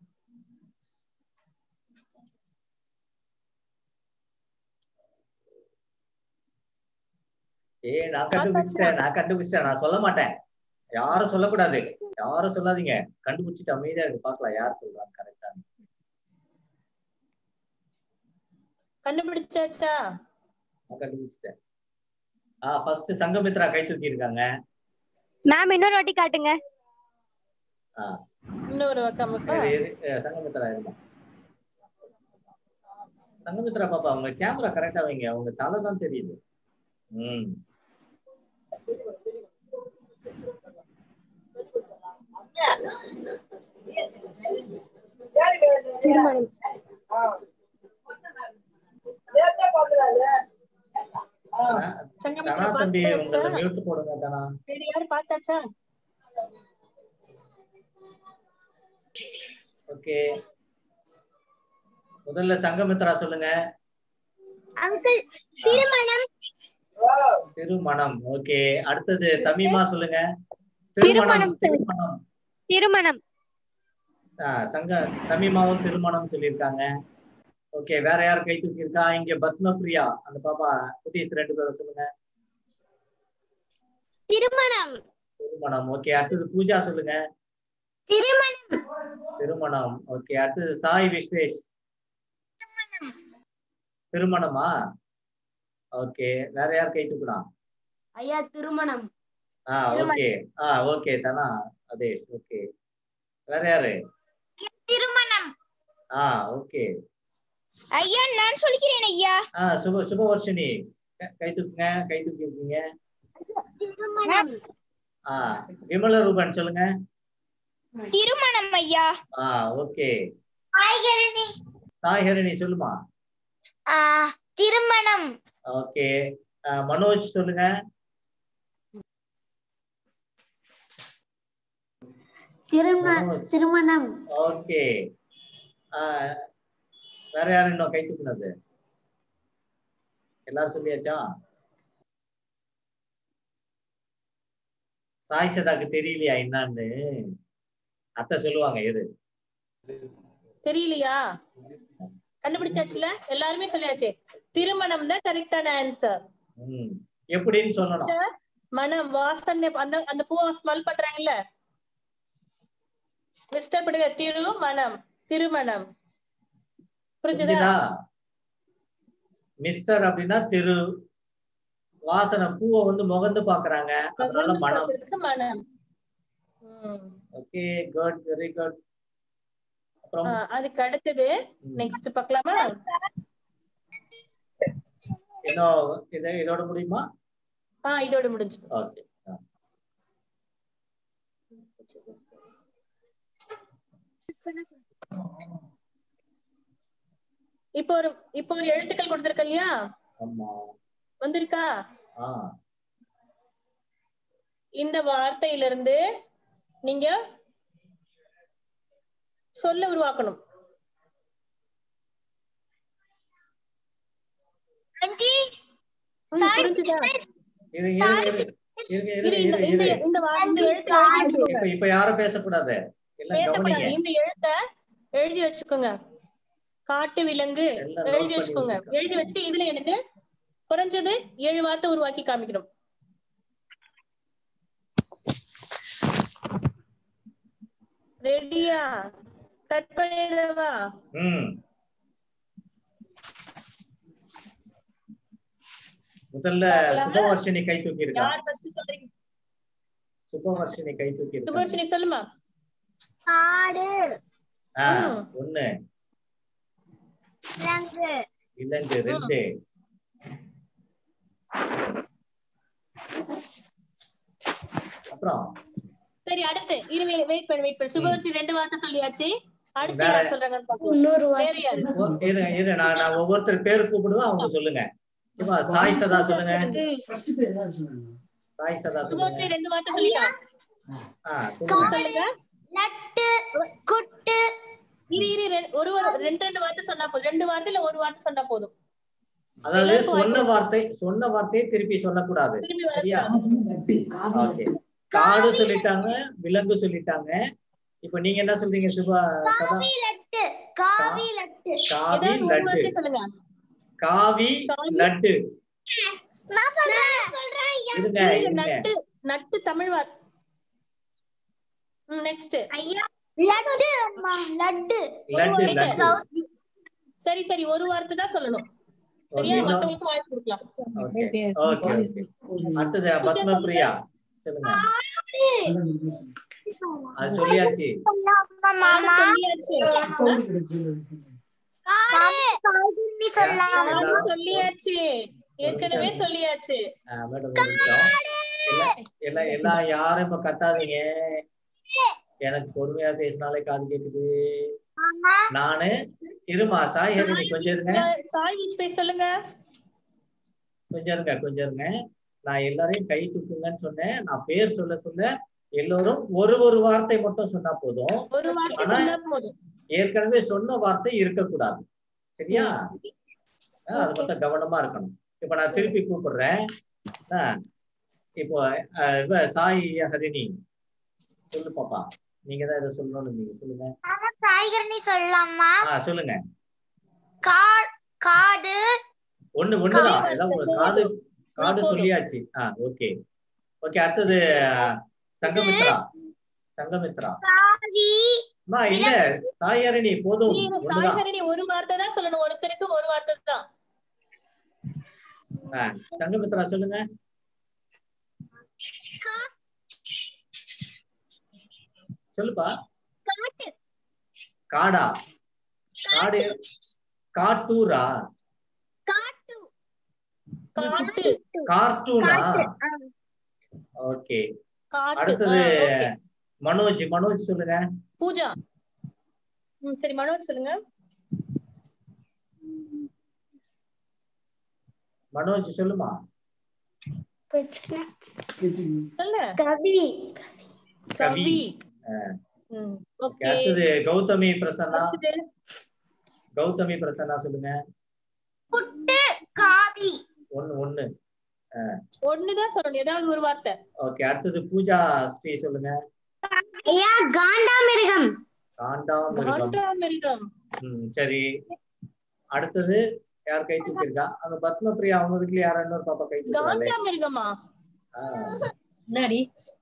ஏ நான் கண்டுபிடிச்சிட்டேன் நான் கண்டுபிடிச்சிட்டேன் நான் சொல்ல மாட்டேன். யாரும் சொல்லக்கூடாது, யாரும் சொல்லாதீங்க. கண்டுபிடிச்சிட்டு அமைதியா இருக்கு, பாக்கலாம் யார் சொல்றாங்க கரெக்டா. கண்டுபிடிச்சாச்சா? நான் கண்டுபிடிச்சிட்டேன். ஆ ஃபர்ஸ்ட் சங்கமித்ரா கை தூக்கி இருக்காங்க. மேம் இன்னொரு வாட்டி காட்டுங்க. ஆ இன்னொரு வக்கமுக்கா சங்கமித்ரா இருமா. சங்கமித்ரா பாப்பா உங்க கேமரா கரெக்டா வைங்க, உங்க தலை தான் தெரியுது. ம் தனா தம்பி உங்களை மியூட் போடுங்க. தனா சரி, யாரு பார்த்தாச்சா? ஓகே, முதல்ல சங்கமித்ரா சொல்லுங்க. அங்கிள் திருமணம் திருமணம். ஓகே, அடுத்தது தமிமா சொல்லுங்க. திருமணம். திருமணம். திருமணம். ஆஹ் தங்க தமிமாவும் திருமணம் சொல்லியிருக்காங்க. ஓகே, வேற யார் கை தூக்கி இருக்கா? இங்க பத்மபிரியா அந்த பாப்பா குட்டீஸ் ரெண்டு பேரும் சொல்லுங்க. திருமணம். திருமணம். ஓகே, அடுத்தது பூஜா சொல்லுங்க. திருமணம். திருமணம். ஓகே, அடுத்தது சாய் விஸ்வேஷ். திருமணமா? ஓகே, வேற யார் கை தூக்கலாம்? ஐயா திருமணம். ஆ ஓகே. ஆ ஓகே தானா? அதே. ஓகே, வேற யாரு? திருமணம். ஆ ஓகே. ஐயா நான் சொல்லிக்கிறேன் ஐயா. ஆ சுப சுபவர்ஷினி கை தூக்குங்க. கை தூக்கி இருக்கீங்க. திருமணம். ஆ விமல ரூபன் சொல்லுங்க. திருமணம் ஐயா. ஆ ஓகே. சாய்ஹரணி. சாய்ஹரணி சொல்லுமா. ஆ திருமணம். ஓகே, மனோஜ் சொல்லுங்க. திருமணம். ஓகே, வேற யாரும் இன்னும் கை தூக்குனது? எல்லாரும் சொல்லியாச்சா? சாய் சதாக்கு தெரியலையா என்னன்னு? அத்தை சொல்லுவாங்க. எது தெரியலையா? கண்டுபிடிச்சாச்சுல, எல்லாருமே சொல்லியாச்சு. திருமணம் தான் கரெக்டான ஆன்சர். ம் எப்படின்னு சொல்லணும். மனம் வாசனை, அந்த அந்த பூவை ஸ்மெல் பண்றாங்கல்ல, மிஸ்டர் படுங்க. திருமணம். திருமணம் புரிஞ்சுதா? மிஸ்டர் அப்படின்னா திரு, வாசனை பூவை வந்து முகந்து பாக்குறாங்க, அதனால மனம். மனம். Okay, good, very good. அப்புறம் அதுக்கு அடுத்தது நெக்ஸ்ட் பார்க்கலாமா? இன்னும் இத இதோட முடியுமா? ஆ இதோட முடிஞ்சு. ஓகே. இப்போ ஒரு இப்போ ஒரு எழுத்துக்கள் கொடுத்திருக்க இல்லையா? ஆமா. வந்திருக்கா? ஆ. இந்த வார்த்தையிலிருந்து நீங்க சொல்ல உருவாக்கணும். இப்ப யாரும் பேசக்கூடாது. பேசக்கூடாது. இந்த எழுத்த எழுதி வச்சுக்கோங்க. காட்டு விலங்கு எழுதி வச்சுக்கோங்க. எழுதி வச்சுட்டு இதுல எனக்கு குறைஞ்சது ஏழு வார்த்தை உருவாக்கி காமிக்கணும். ரெடியா? கட் பண்ணிடவா? ம் முதல்ல சுபவர்ஷினி கை தூக்கி இருக்கா? யார் ஃபர்ஸ்ட் சொல்றீங்க? சுபவர்ஷினி கை தூக்கி இருக்கா? சுபவர்ஷினி சொல்லுமா. காடு. ஆ ஒன்னு. விலங்கு. விலங்கு ரெண்டு. அப்புறம் சரி, அடுத்து இரு வெயிட் பண்ணு வெயிட் பண்ணு. சுபவர்ஷினி ரெண்டு வார்த்தை சொல்லியாச்சு. அடுத்து யார் சொல்றாங்கன்னு பாப்போம். இன்னொரு வேற யாரு? இரு இரு நான் நான் ஒவ்வொருத்தர் பேர் கூப்பிடுவேன், அவங்க சொல்லுங்க. சுபா சாய் சதா சொல்லுங்க. சாய் சதா சொல்லுங்க. சுபவர்ஷினி ரெண்டு வார்த்தை சொல்லிட்டா. ஆ சொல்லுங்க. நட்டு குட்டு. இரு இரு ஒரு ரெண்டு ரெண்டு வார்த்தை சொன்னா போதும். ரெண்டு வார்த்தையில ஒரு வார்த்தை சொன்னா போதும். அதாவது சொன்ன வார்த்தை சொன்ன வார்த்தையை திருப்பி சொல்லக்கூடாது. சரியா? ஓகே. காடு சொல்லிட்டாங்க, விலங்கு சொல்லிட்டாங்க. இப்போ நீங்க என்ன சொல்றீங்க சுபா? காவி லட்டு. காவி லட்டு. காவி லட்டு சொல்லுங்க. காவி லட்டு. நான் சொல்றேன் சொல்றேன். இருங்க நட்டு நட்டு தமிழ் வார்த்தை. ம் நெக்ஸ்ட். ஐயா லட்டு அம்மா லட்டு. லட்டு லட்டு. சரி சரி ஒரு வார்த்தை தான் சொல்லணும். சரியா? மத்தவங்களுக்கு வாய்ப்பு கொடுக்கலாம். Okay okay okay. அடுத்து பத்மபிரியா சொல்லுங்க. அது சொல்லியாச்சு. மாமா சொல்லியாச்சு. காடு சொல்லலாம். சொல்லியாச்சு. ஏற்கனவே சொல்லியாச்சு. மேடம் எல்லாம் எல்லாம் யாரும் இப்ப கத்தாதீங்க. எனக்கு பொறுமையா பேசினாலே காது கேக்குது. நானு இருமா சாய் கொஞ்சம் இருங்க. சாய் விஸ்வேஷ் சொல்லுங்க. கொஞ்சம் இருங்க கொஞ்சம் இருங்க. நான் எல்லாரையும் கை தூக்குங்கன்னு சொன்னேன். நான் பேர் சொல்ல சொல்ல எல்லோரும் ஒரு ஒரு வார்த்தை மட்டும் சொன்னா போதும். ஒரு வார்த்தை சொன்னா போதும். ஏற்கனவே சொன்ன வார்த்தை இருக்கக்கூடாது. சரியா? அது மட்டும் கவனமா இருக்கணும். இப்ப நான் திருப்பி கூப்பிடுறேன். இப்போ இவ சாய் ஹரிணி சொல்லு பாப்பா, நீங்க தான் இதை சொல்லணும். நீங்க சொல்லுங்க. சாய்கரணி சொல்லலாமா? சொல்லுங்க. காடு ஒண்ணு ஒண்ணுதான். ஏதாவது ஒரு காடு காடு சொல்லியாச்சு. ஆஹ் ஓகே ஓகே. அடுத்தது சங்கமித்ரா. சங்கமித்ரா அம்மா இல்ல சாய்ஹரிணி போதும். சாய்ஹரிணி ஒரு வார்த்தை தான் சொல்லணும், ஒருத்தருக்கு ஒரு வார்த்தை தான். சங்கமித்ரா சொல்லுங்க. சொல்லுப்பா. காடா? காடு காட்டூரா? கார்ட்டூனா? ஓகே. அடுத்தது மனோஜ். மனோஜ் சொல்லுங்க. பூஜா. சரி மனோஜ் சொல்லுங்க. மனோஜ் சொல்லுமா. கவி. கவி. ஓகே. அடுத்தது கௌதமி பிரசன்னா. கௌதமி பிரசன்னா சொல்லுங்க. குட்டு காவி. ஒன்னு ஒன்னு ஒண்ணுதான் சொல்லணும், ஏதாவது ஒரு வார்த்தை. ஓகே. அடுத்தது பூஜா ஸ்ரீ சொல்லுங்க. ஐயா காண்டாமிருகம். காண்டாமிருகம். காண்டாமிருகம். ம் சரி. அடுத்தது யார் கை தூக்கிருக்கா? அந்த பத்மபிரியா அவங்க வீட்ல யாரோ இன்னொரு பாப்பா கை தூக்குறாங்க. காண்டாமிருகமா? என்னடி?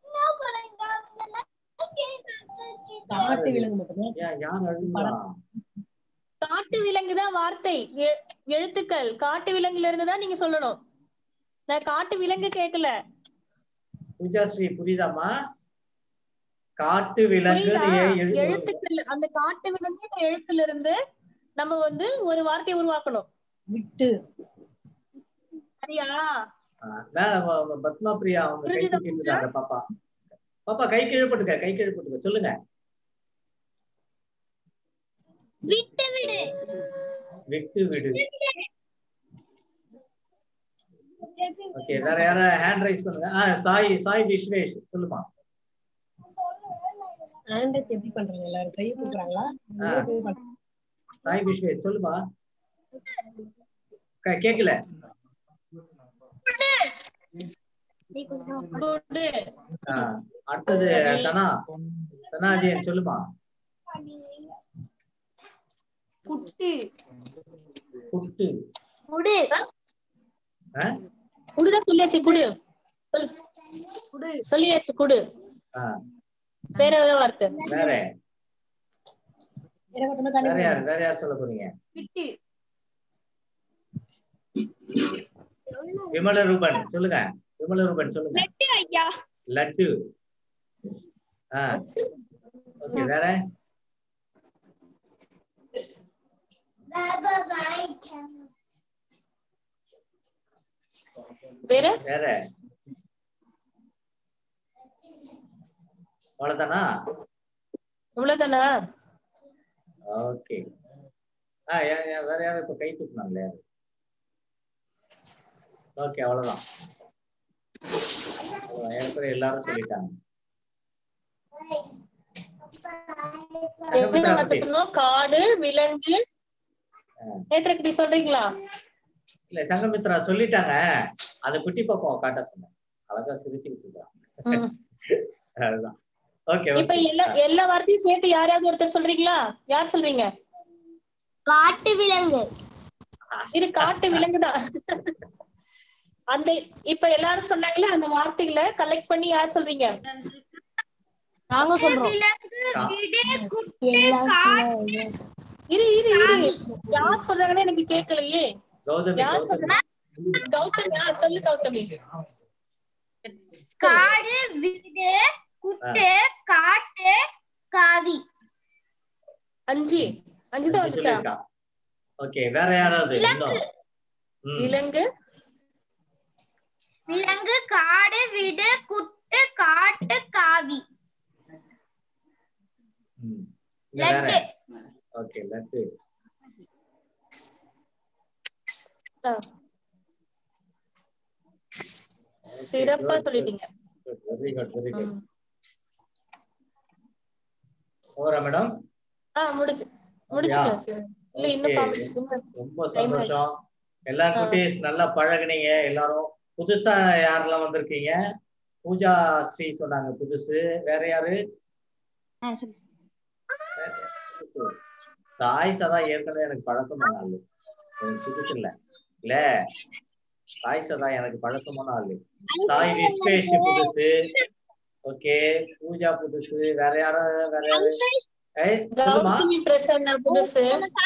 காட்டு விலங்கு மட்டும். யார் யார் அழுகுறா? காட்டு விலங்கு தான் வார்த்தை, எழுத்துக்கள். காட்டு விலங்குல இருந்து தான் நீங்க சொல்லணும். நான் காட்டு விலங்கு கேட்கல. பூஜா ஸ்ரீ புரியுதாமா? காட்டு விலங்கு எழுத்துக்கள். அந்த காட்டு விலங்கு எழுத்துல இருந்து நம்ம வந்து ஒரு வார்த்தையை உருவாக்கணும். விட்டு. சரியா? பத்மா பிரியா அவங்க கை தூக்கிட்டாங்க. பாப்பா பாப்பா கை கீழே போட்டுக்க, கை கீழே போட்டுக்க. சொல்லுங்க. விட்டு விடு. விட்டு விடு. ஓகே. வேற யார ஹேண்ட் ரைஸ் பண்ணுங்க. சாய் சாய் விஸ்வேஷ் சொல்லுமா. ஹேண்ட் ரைஸ் எப்படி பண்றீங்க? எல்லாரும் கை தூக்குறாங்களா? சாய் விஸ்வேஷ் சொல்லுமா. கேக்கல. அடுத்தது சனா. சனாஜியன் சொல்லுமா. குட்டு. குட்டு. குடு. குடுதான் சொல்லியாச்சு. குடு குடு சொல்லியாச்சு. குடு. வேற ஏதாவது வார்த்தை? வேற வேற யார் வேற யார் சொல்ல போறீங்க? விட்டு. விமல ரூபன் சொல்லுங்க. விமல ரூபன் சொல்லுங்க. லட்டு ஐயா. லட்டு. ஆ ஓகே. வேற வேற வேற அவ்வளவுதானா? இவ்வளவுதானா? ஓகே. ஆ வேற யாரும் இப்ப கை தூக்குனாங்களே. ஓகே அவ்வளவுதான். எல்லாரும் சொல்லிட்டாங்க. காடு விலங்கு நேத்திரக்குடி சொல்றீங்களா? இல்ல சங்கமித்ரா சொல்லிட்டாங்க. அது குட்டி பாப்பாவை காட்ட சொன்னேன். அழகா சிரிச்சுக்கிட்டு இருக்காங்க. அதுதான். ஓகே. இப்ப எல்லா எல்லா வார்த்தையும் சேர்த்து யாராவது ஒருத்தர் சொல்றீங்களா? யார் சொல்றீங்க? காட்டு விலங்கு. இது காட்டு விலங்குதான். அந்த இப்ப எல்லாரும் சொன்னாங்களே அந்த வார்த்தைகளை கலெக்ட் பண்ணி யார் சொல்றீங்க? நாங்க சொல்றோம். இரு இரு இரு யார் சொல்றாங்கன்னு எனக்கு கேட்கலையே. யார் சொல்றா? கௌதமி. சொல்லு கௌதமி. காடு வீடு குட்டு காட்டு காவி. அஞ்சு அஞ்சு தான் வந்துச்சா? ஓகே. வேற யாராவது? விலங்கு. விலங்கு காடு வீடு குட்டு காட்டு காவி. லட்டு. ஓகே. லட்டு. சிறப்பா சொல்லிட்டீங்க. Very good very good. ஓரா மேடம்? ஆ முடிச்சு முடிச்சுக்கலாம் சார். இல்ல இன்னும் ரொம்ப சந்தோஷம். எல்லா குட்டீஸ் நல்லா பழகுனீங்க எல்லாரும். புதுசா யாரெல்லாம் வந்திருக்கீங்க? பூஜா ஸ்ரீ சொன்னாங்க புதுசு. வேற யாரு? சாய் சதா ஏற்கனவே எனக்கு பழக்கமான ஆளு, எனக்கு புதுசு இல்ல இல்ல. சாய் சதா எனக்கு பழக்கமான ஆளு. சாய் விஸ்வேஷ் புதுசு. ஓகே, பூஜா புதுசு. வேற யாரா? வேற யாரு? ஏய் சொல்லுமா. கௌதமி பிரசன்னா புதுசு.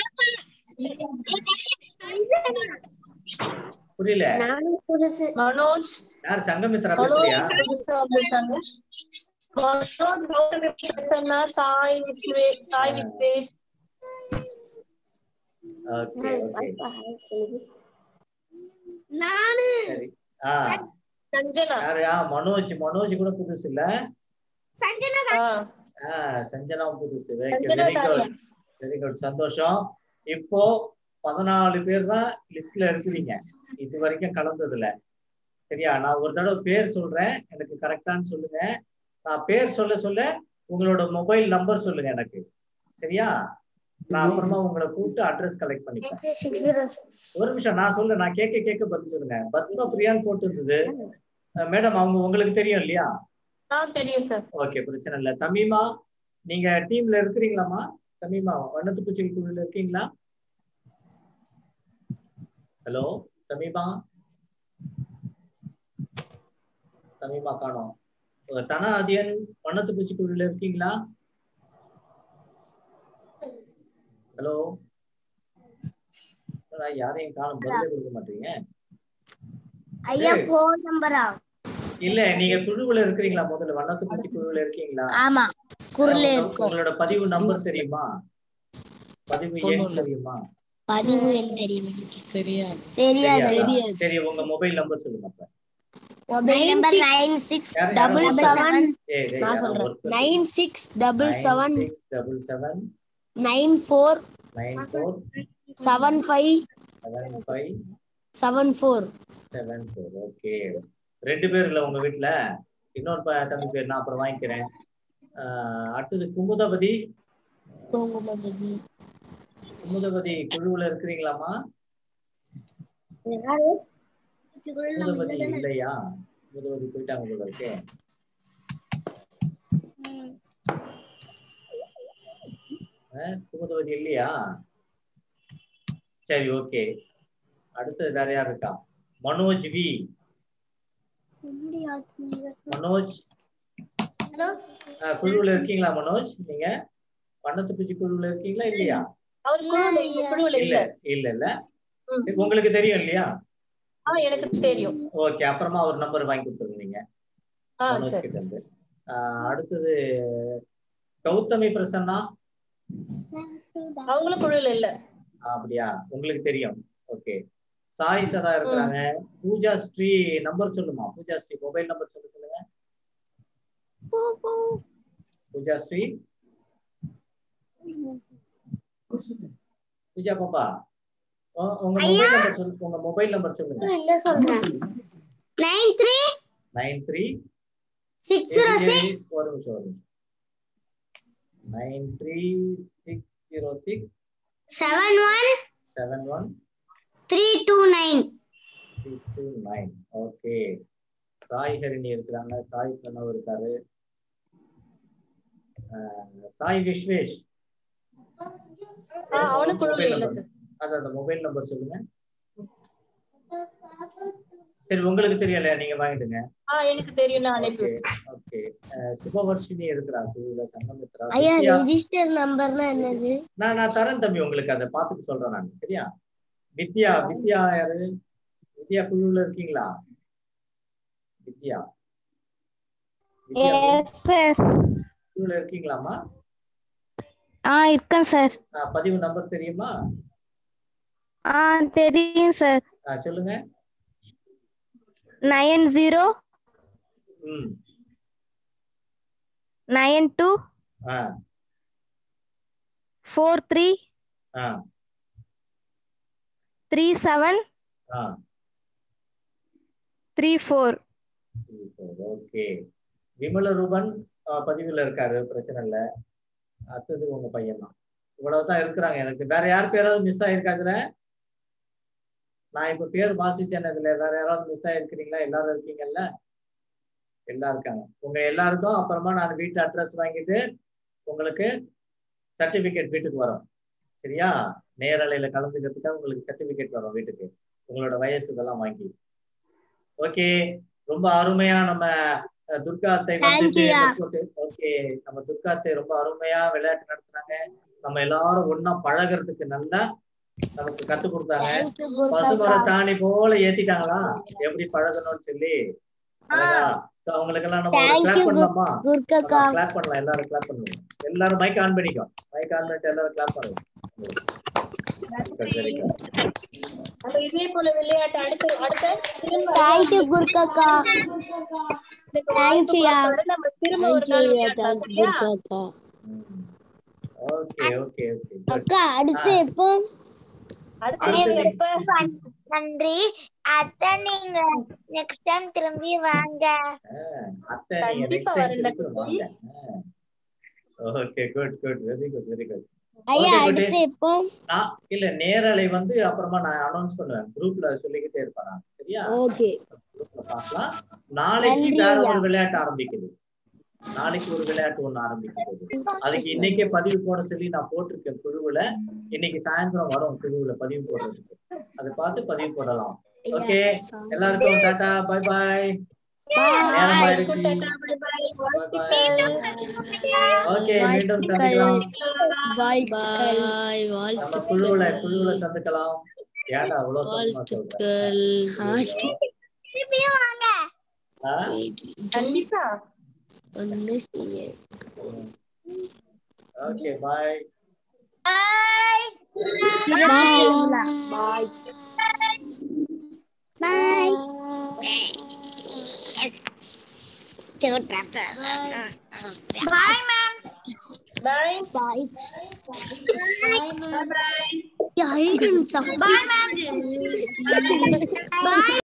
புரியல. மனோஜ் யார்? சங்கமித்ரா மனோஜ் பேசுறியா? புதுசா வந்திருக்காங்க. மனோஜ், கௌதமி பிரசன்னா, சாய் விஸ்வே சாய் விஸ்வேஷ். ஓகே ஓகே நானு சரி. ஆ சஞ்சனா. யாரு? ஆ மனோஜ். மனோஜ் கூட புதுசு இல்ல. சஞ்சனா ஆ ஆ சஞ்சனா புதுசு. Sanjana very Taniya. Good very good, சந்தோஷம். இப்போ பதினாலு பேர் தான் லிஸ்ட்ல இருக்கிறீங்க இது வரைக்கும் கலந்ததுல. சரியா? நான் ஒரு தடவை பேர் சொல்றேன், எனக்கு கரெக்டான்னு சொல்லுங்க. நான் பேர் சொல்ல சொல்ல உங்களோட மொபைல் நம்பர் சொல்லுங்க எனக்கு. சரியா? நான் அப்புறமா உங்களை கூப்பிட்டு அட்ரஸ் கலெக்ட் பண்ணிப்பேன். ஒரு நிமிஷம் நான் சொல்ல, நான் கேட்க கேட்க பதில் சொல்லுங்க. பத்மா பிரியான்னு போட்டு இருந்தது மேடம், அவங்க உங்களுக்கு தெரியும் இல்லையா? ஆ தெரியும் சார். ஓகே, பிரச்சனை இல்லை. தமீமா, நீங்க டீம்ல இருக்கிறீங்களாமா? தமீமா வண்ணத்து பூச்சி குழுல இருக்கீங்களா? ஹலோ தமீமா. தமீமா காணோம். தனா அதியன் வண்ணத்து பூச்சி குழுல இருக்கீங்களா? ஹலோ, யாரையும் காணும், பதிலே கொடுக்க மாட்டீங்க. ஐயா போன் நம்பரா? இல்ல, நீங்க குழுவுல இருக்கிறீங்களா? முதல்ல வண்ணத்து பூச்சி குழுவுல இருக்கீங்களா? ஆமா, குருல இருக்கோம். உங்களோட பதிவு நம்பர் தெரியுமா? பதிவு எண் தெரியுமா? பதிவு எண் தெரியுமா? தெரியாது. தெரியாது. தெரியாது. சரி, உங்க மொபைல் நம்பர் சொல்லுங்க அப்ப. Mobile number nine six double seven ஏய் டேய், நான் யாரோ சொல்றேன். ஒருத்தர் nine six double seven nine six seven seven nine four nine four seven five seven five seven four. seven four. Okay, ரெண்டு பேர் இல்ல உங்க வீட்டுல, இன்னொரு ப- தம்பி பேர் நான் அப்புறம் வாங்கிக்கிறேன். ஆஹ் அடுத்தது குமுதபதி. தூங்குமதி. குமுதபதி குழுவுல இருக்கிறீங்களாமா? குமுதபதி இல்லையா? குமுதபதி போயிட்டாங்க போல இருக்கே. அஹ், குமுதபதி இல்லையா? சரி, ஓகே. அடுத்தது வேற யார் இருக்கா? மனோஜ் வி. மனோஜ் அஹ், குழுவுல இருக்கீங்களா? மனோஜ், நீங்க வண்ணத்து பூச்சி குழுவுல இருக்கீங்களா இல்லையா? அவர் குழுல இல்ல, குழுல இல்ல இல்ல. இல்ல இல்ல ம். உங்களுக்கு தெரியும் இல்லையா? ஆ எனக்கு தெரியும். ஓகே, அப்புறமா ஒரு நம்பர் வாங்கி கொடுத்துருங்க நீங்க ஆ மனோஜ் சரி. கிட்ட இருந்து. ஆஹ், அடுத்தது கௌதமி பிரசன்னா. அவங்களும் குழுல இல்ல. ஆஹ், அப்படியா? உங்களுக்கு தெரியும். ஓகே, சாய் சதா இருக்கிறாங்க. பூஜா ஸ்ரீ நம்பர் சொல்லுமா? பூஜா ஸ்ரீ மொபைல் நம்பர் சொல்லு சொல்லுங்க. பூஜா ஸ்ரீ. பூஜா பாப்பா, உ- உங்க மொபைல் நம்பர் சொல்லு. உங்க மொபைல் நம்பர் சொல்லுங்க. இல்ல சொல்றேன். Nine three nine three six zero six ஒரு நிமிஷம் ஒரு நிமிஷம் nine three six zero six seven one seven one three two nine. Three two nine. Okay, Sai Harini இருக்கிறாங்க. சாய் பிரணவ் இருக்காரு. ஆஹ், சாய் விஸ்வேஷ். ஆ அவனும் குழுல மொபைல் இல்ல நம்பர், சார். அதான் அந்த மொபைல் நம்பர் சொல்லுங்க. சரி, உங்களுக்கு தெரியல, நீங்க வாங்கிடுங்க. ஆ எனக்கு தெரியும், நான் அனுப்பி ஓகே விட்டேன். ஓகே. அஹ், சுபவர்ஷினி இருக்கிறா குழுல. சங்கமித்ரா. ஐயா வித்யா. ரெஜிஸ்டர் நம்பர்னா என்னது? நான் நான் தரேன் தம்பி, உங்களுக்கு அதை பார்த்துட்டு சொல்றேன் நான். சரியா? வித்யா. வித்யா யாரு? வித்யா குழுல இருக்கீங்களா? வித்யா. வித்யா சார். குழுல இருக்கீங்களாமா? ஆ இருக்கேன் சார். ஆஹ், பதிவு நம்பர் தெரியுமா? ஆ தெரியும் சார். ஆஹ், சொல்லுங்க. நைன் ஜீரோ ம். Nine two ah four three ah three seven ah three four. Okay, Vimala Ruban ஆஹ், பதிவுல இருக்காரு, பிரச்சனை இல்லை. அடுத்தது உங்க பையன் தான். இவ்வளவுதான் இருக்கிறாங்க. எனக்கு வேற யார் பேராவது மிஸ் ஆயிருக்காதுல? நான் இப்ப பேர் வாசிச்சேன். இதுல வேற யாராவது மிஸ் ஆயிருக்கிறீங்களா? எல்லாரும் இருக்கீங்கல்ல? எல்லாம் இருக்காங்க. உங்க எல்லாருக்கும் அப்புறமா நான் வீட்டு அட்ரஸ் வாங்கிட்டு உங்களுக்கு சர்டிபிகேட் வீட்டுக்கு வரும். சரியா? நேரலையில கலந்துக்கிறதுக்காக உங்களுக்கு சர்டிபிகேட் வரும் வீட்டுக்கு, உங்களோட வயசு இதெல்லாம் வாங்கி. ஓகே, ரொம்ப அருமையா நம்ம துர்கா அத்தை வந்துட்டு ஓகே நம்ம துர்கா அத்தை ரொம்ப அருமையா விளையாட்டு நடத்துனாங்க. நம்ம எல்லாரும் ஒன்னா பழகிறதுக்கு நல்லா நமக்கு கத்து கொடுத்தாங்க. பசுமர தாணி போல ஏத்திட்டாங்களா எப்படி பழகணும்னு சொல்லி. அவங்களுக்கு எல்லாம் நம்ம கிளாப் பண்ணலாமா? கிளாப் பண்ணலாம், எல்லாரும் கிளாப் பண்ணுவோம். எல்லாரும் மைக் ஆன் பண்ணிக்கோ. மைக் ஆன் பண்ணிட்டு எல்லாரும் கிளாப் பண்ணுவோம். இதே போல விளையாட்டு அடுத்து அடுத்த தேங்க்யூ குர்கக்கா. தேங்க்யூயா. நம்ம திரும்ப ஒரு நாள் விளையாடலாம். சரியா? ஓகே ஓகே ஓகே அக்கா அடுத்து எப்போ? அடுத்து எப்ப? நன்றி அத்தை, நீங்க நெக்ஸ்ட் டைம் திரும்பி வாங்க. அத்தை நீங்க நெக்ஸ்ட் டைம் திரும்பி வாங்க. Okay good good very good very good. ஐயா அடுத்து எப்போ? நான் இல்ல நேரலை வந்து அப்புறமா நான் அனௌன்ஸ் பண்ணுவேன், குரூப்ல சொல்லிக்கிட்டே இருப்பேன். சரியா? ஓகே. குரூப்ல பார்க்கலாம். நாளைக்கு வேற ஒரு விளையாட்டு ஆரம்பிக்குது. நாளைக்கு ஒரு விளையாட்டு ஒண்ணு ஆரம்பிக்குது. அதுக்கு இன்னைக்கே பதிவு போட சொல்லி நான் போட்டிருக்கேன் குழுவுல. இன்னைக்கு சாயந்தரம் வரும் குழுவுல பதிவு போடுறதுக்கு. அதை பார்த்து பதிவு போடலாம். ஓகே, எல்லாருக்கும் டாடா பை பாய். ஓகே, மீண்டும் சந்திக்கலாம். பாய் பாய். நம்ம குழுவுல குழுவுல சந்திக்கலாம். ஏன்டா அவ்வளவு வாழ்த்துக்கள். கண்டிப்பா. Okay bye. Bye bye. Bye. Bye, ma'am. Bye. Bye. Bye. Bye. Bye, ma'am. Bye.